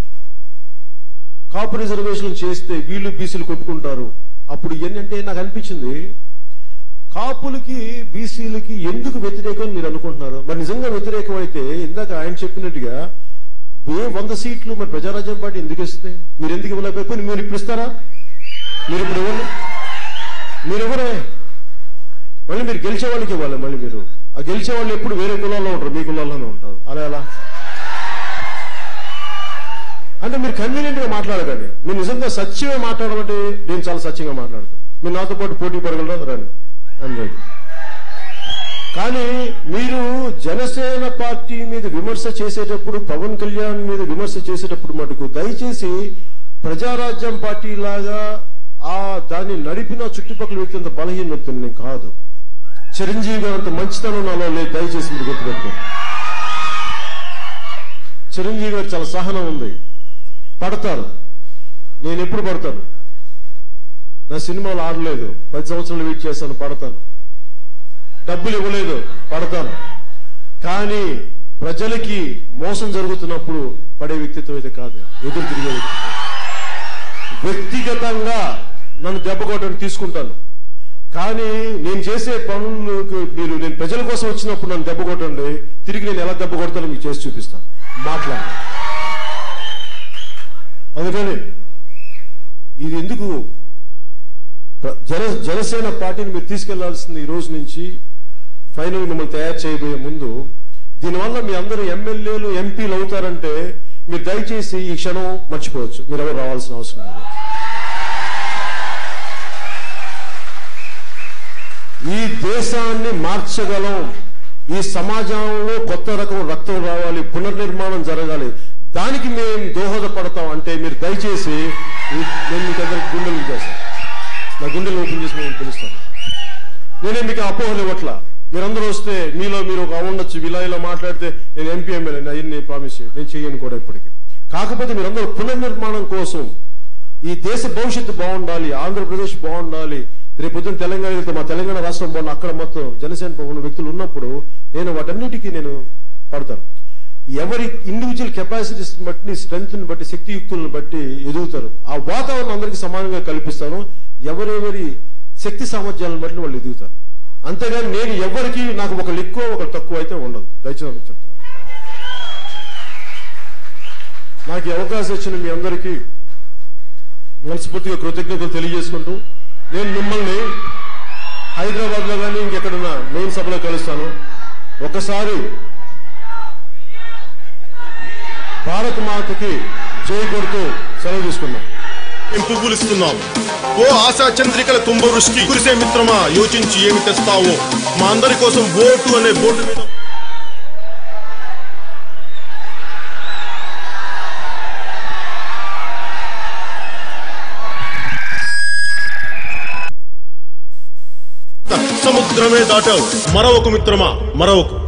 S1: కాపు రిజర్వేషన్ చేస్తే వీళ్ళు బీసీలు కొట్టుకుంటారు. అప్పుడు ఏంటంటే నాకు అనిపించింది కాపులకి బీసీలకి ఎందుకు వ్యతిరేకం మీరు అనుకుంటున్నారు? మరి నిజంగా వ్యతిరేకం అయితే ఇందాక ఆయన చెప్పినట్టుగా ఏ వంద సీట్లు మరి ప్రజారాజ్యం పార్టీ ఎందుకు ఇస్తే మీరు ఎందుకు ఇవ్వలేకపోయి మీరు ఇప్పుడు ఇస్తారా? మీరు ఇప్పుడు ఇవ్వండి, మీరు ఎవరే మళ్ళీ మీరు గెలిచే వాళ్ళకి ఇవ్వాలి. మళ్ళీ మీరు ఆ గెలిచే వాళ్ళు ఎప్పుడు వేరే కులాల్లో ఉంటారు, మీ కులాల్లోనే ఉంటారు. అలా ఎలా అంటే మీరు కన్వీనియంట్ గా మాట్లాడకండి. మీరు నిజంగా సత్యమే మాట్లాడమంటే నేను చాలా సత్యంగా మాట్లాడతాను. మీరు నాతో పాటు పోటీ పడగలరా? రండి, రండి. కానీ మీరు జనసేన పార్టీ మీద విమర్శ చేసేటప్పుడు, పవన్ కళ్యాణ్ మీద విమర్శ చేసేటప్పుడు మటుకు దయచేసి ప్రజారాజ్యం పార్టీ లాగా ఆ దాన్ని నడిపిన చుట్టుపక్కల వ్యక్తి అంత బలహీన వ్యక్తిని నేను కాదు. చిరంజీవి గారు అంత మంచితనం నాలో లేదు, దయచేసి మీరు గుర్తుపెట్టుకోండి. చిరంజీవి గారు చాలా సహనం ఉంది, పడతారు. నేను ఎప్పుడు పడతాను? నా సినిమాలు ఆడలేదు, పది సంవత్సరాలు వెయిట్ చేస్తాను, పడతాను. డబ్బులు ఇవ్వలేదు, పడతాను. కానీ ప్రజలకి మోసం జరుగుతున్నప్పుడు పడే వ్యక్తిత్వం అయితే కాదు, ఎదురు తిరిగే వ్యక్తిత్వం. వ్యక్తిగతంగా నన్ను దెబ్బ కొట్టని తీసుకుంటాను, కానీ నేను చేసే పనులకు మీరు నేను ప్రజల కోసం వచ్చినప్పుడు నన్ను దెబ్బ కొట్టండి, తిరిగి నేను ఎలా దెబ్బ కొడతానో మీకు చేసి చూపిస్తాను. మాట్లాడు. అందుకని ఇది ఎందుకు జన జనసేన పార్టీని మీరు తీసుకెళ్లాల్సింది ఈ రోజు నుంచి ఫైనల్ మిమ్మల్ని తయారు చేయబోయే ముందు. దీనివల్ల మీ అందరూ ఎమ్మెల్యేలు ఎంపీలు అవుతారంటే మీరు దయచేసి ఈ క్షణం మర్చిపోవచ్చు, మీరు ఎవరు రావాల్సిన అవసరం లేదు. ఈ దేశాన్ని మార్చగలం, ఈ సమాజంలో కొత్త రకం రక్తం రావాలి, పునర్నిర్మాణం జరగాలి. దానికి మేము దోహదపడతాం అంటే మీరు దయచేసి నేను మీకు అందరికి గుండెలు చేస్తాను, నా గుండెలు ఓపెన్ చేసి మేము పిలుస్తాను. నేనే మీకు అపోహలు ఇవ్వట్లా. మీరందరూ వస్తే మీలో మీరు ఒక ఉండొచ్చు, ఇలా ఇలా మాట్లాడితే నేను ఎంపీ ఎమ్మెల్యే అవన్నీ ప్రామిస్ నేను చేయను కూడా ఇప్పటికీ. కాకపోతే మీరందరూ పునర్నిర్మాణం కోసం ఈ దేశ భవిష్యత్తు బాగుండాలి, ఆంధ్రప్రదేశ్ బాగుండాలి, రేపు పొద్దున్న తెలంగాణ వెళ్తే మా తెలంగాణ రాష్ట్రం బాగుంది, అక్కడ మొత్తం జనసేన ఉన్న వ్యక్తులు ఉన్నప్పుడు నేను వాటన్నిటికీ నేను పడతాను. ఎవరి ఇండివిజువల్ కెపాసిటీస్ బట్టి, స్ట్రెంగ్త్ ని బట్టి, శక్తియుక్తులను బట్టి ఎదుగుతారు. ఆ వాతావరణం అందరికీ సమానంగా కల్పిస్తాను. ఎవరెవరి శక్తి సామర్థ్యాలను బట్టి వాళ్ళు ఎదుగుతారు. అంతేగాని నేను ఎవరికి నాకు ఒకళ్ళు ఎక్కువ ఒకళ్ళు తక్కువ అయితే ఉండదు. దయచేసి చెప్తున్నాను. నాకు ఈ అవకాశం ఇచ్చిన మీ అందరికీ మనస్ఫూర్తిగా కృతజ్ఞతలు తెలియజేసుకుంటూ నేను మిమ్మల్ని హైదరాబాద్ లో కానీ ఇంకెక్కడున్నా మెయిన్ సభలో కలుస్తాను. ఒకసారి భారత మాతకి జై కొడుతూ సెలవు తీసుకున్నాం.
S3: మేము పువ్వులు ఇస్తున్నాం. ఓ ఆశా చంద్రికల కుంభవృష్టి కురిసే మిత్రమా, యోచించి ఏమి తెస్తావో. మా అందరి కోసం ఓటు అనే బోర్డు మీద సముద్రమే దాటావు. మరొక మిత్రమా, మరొక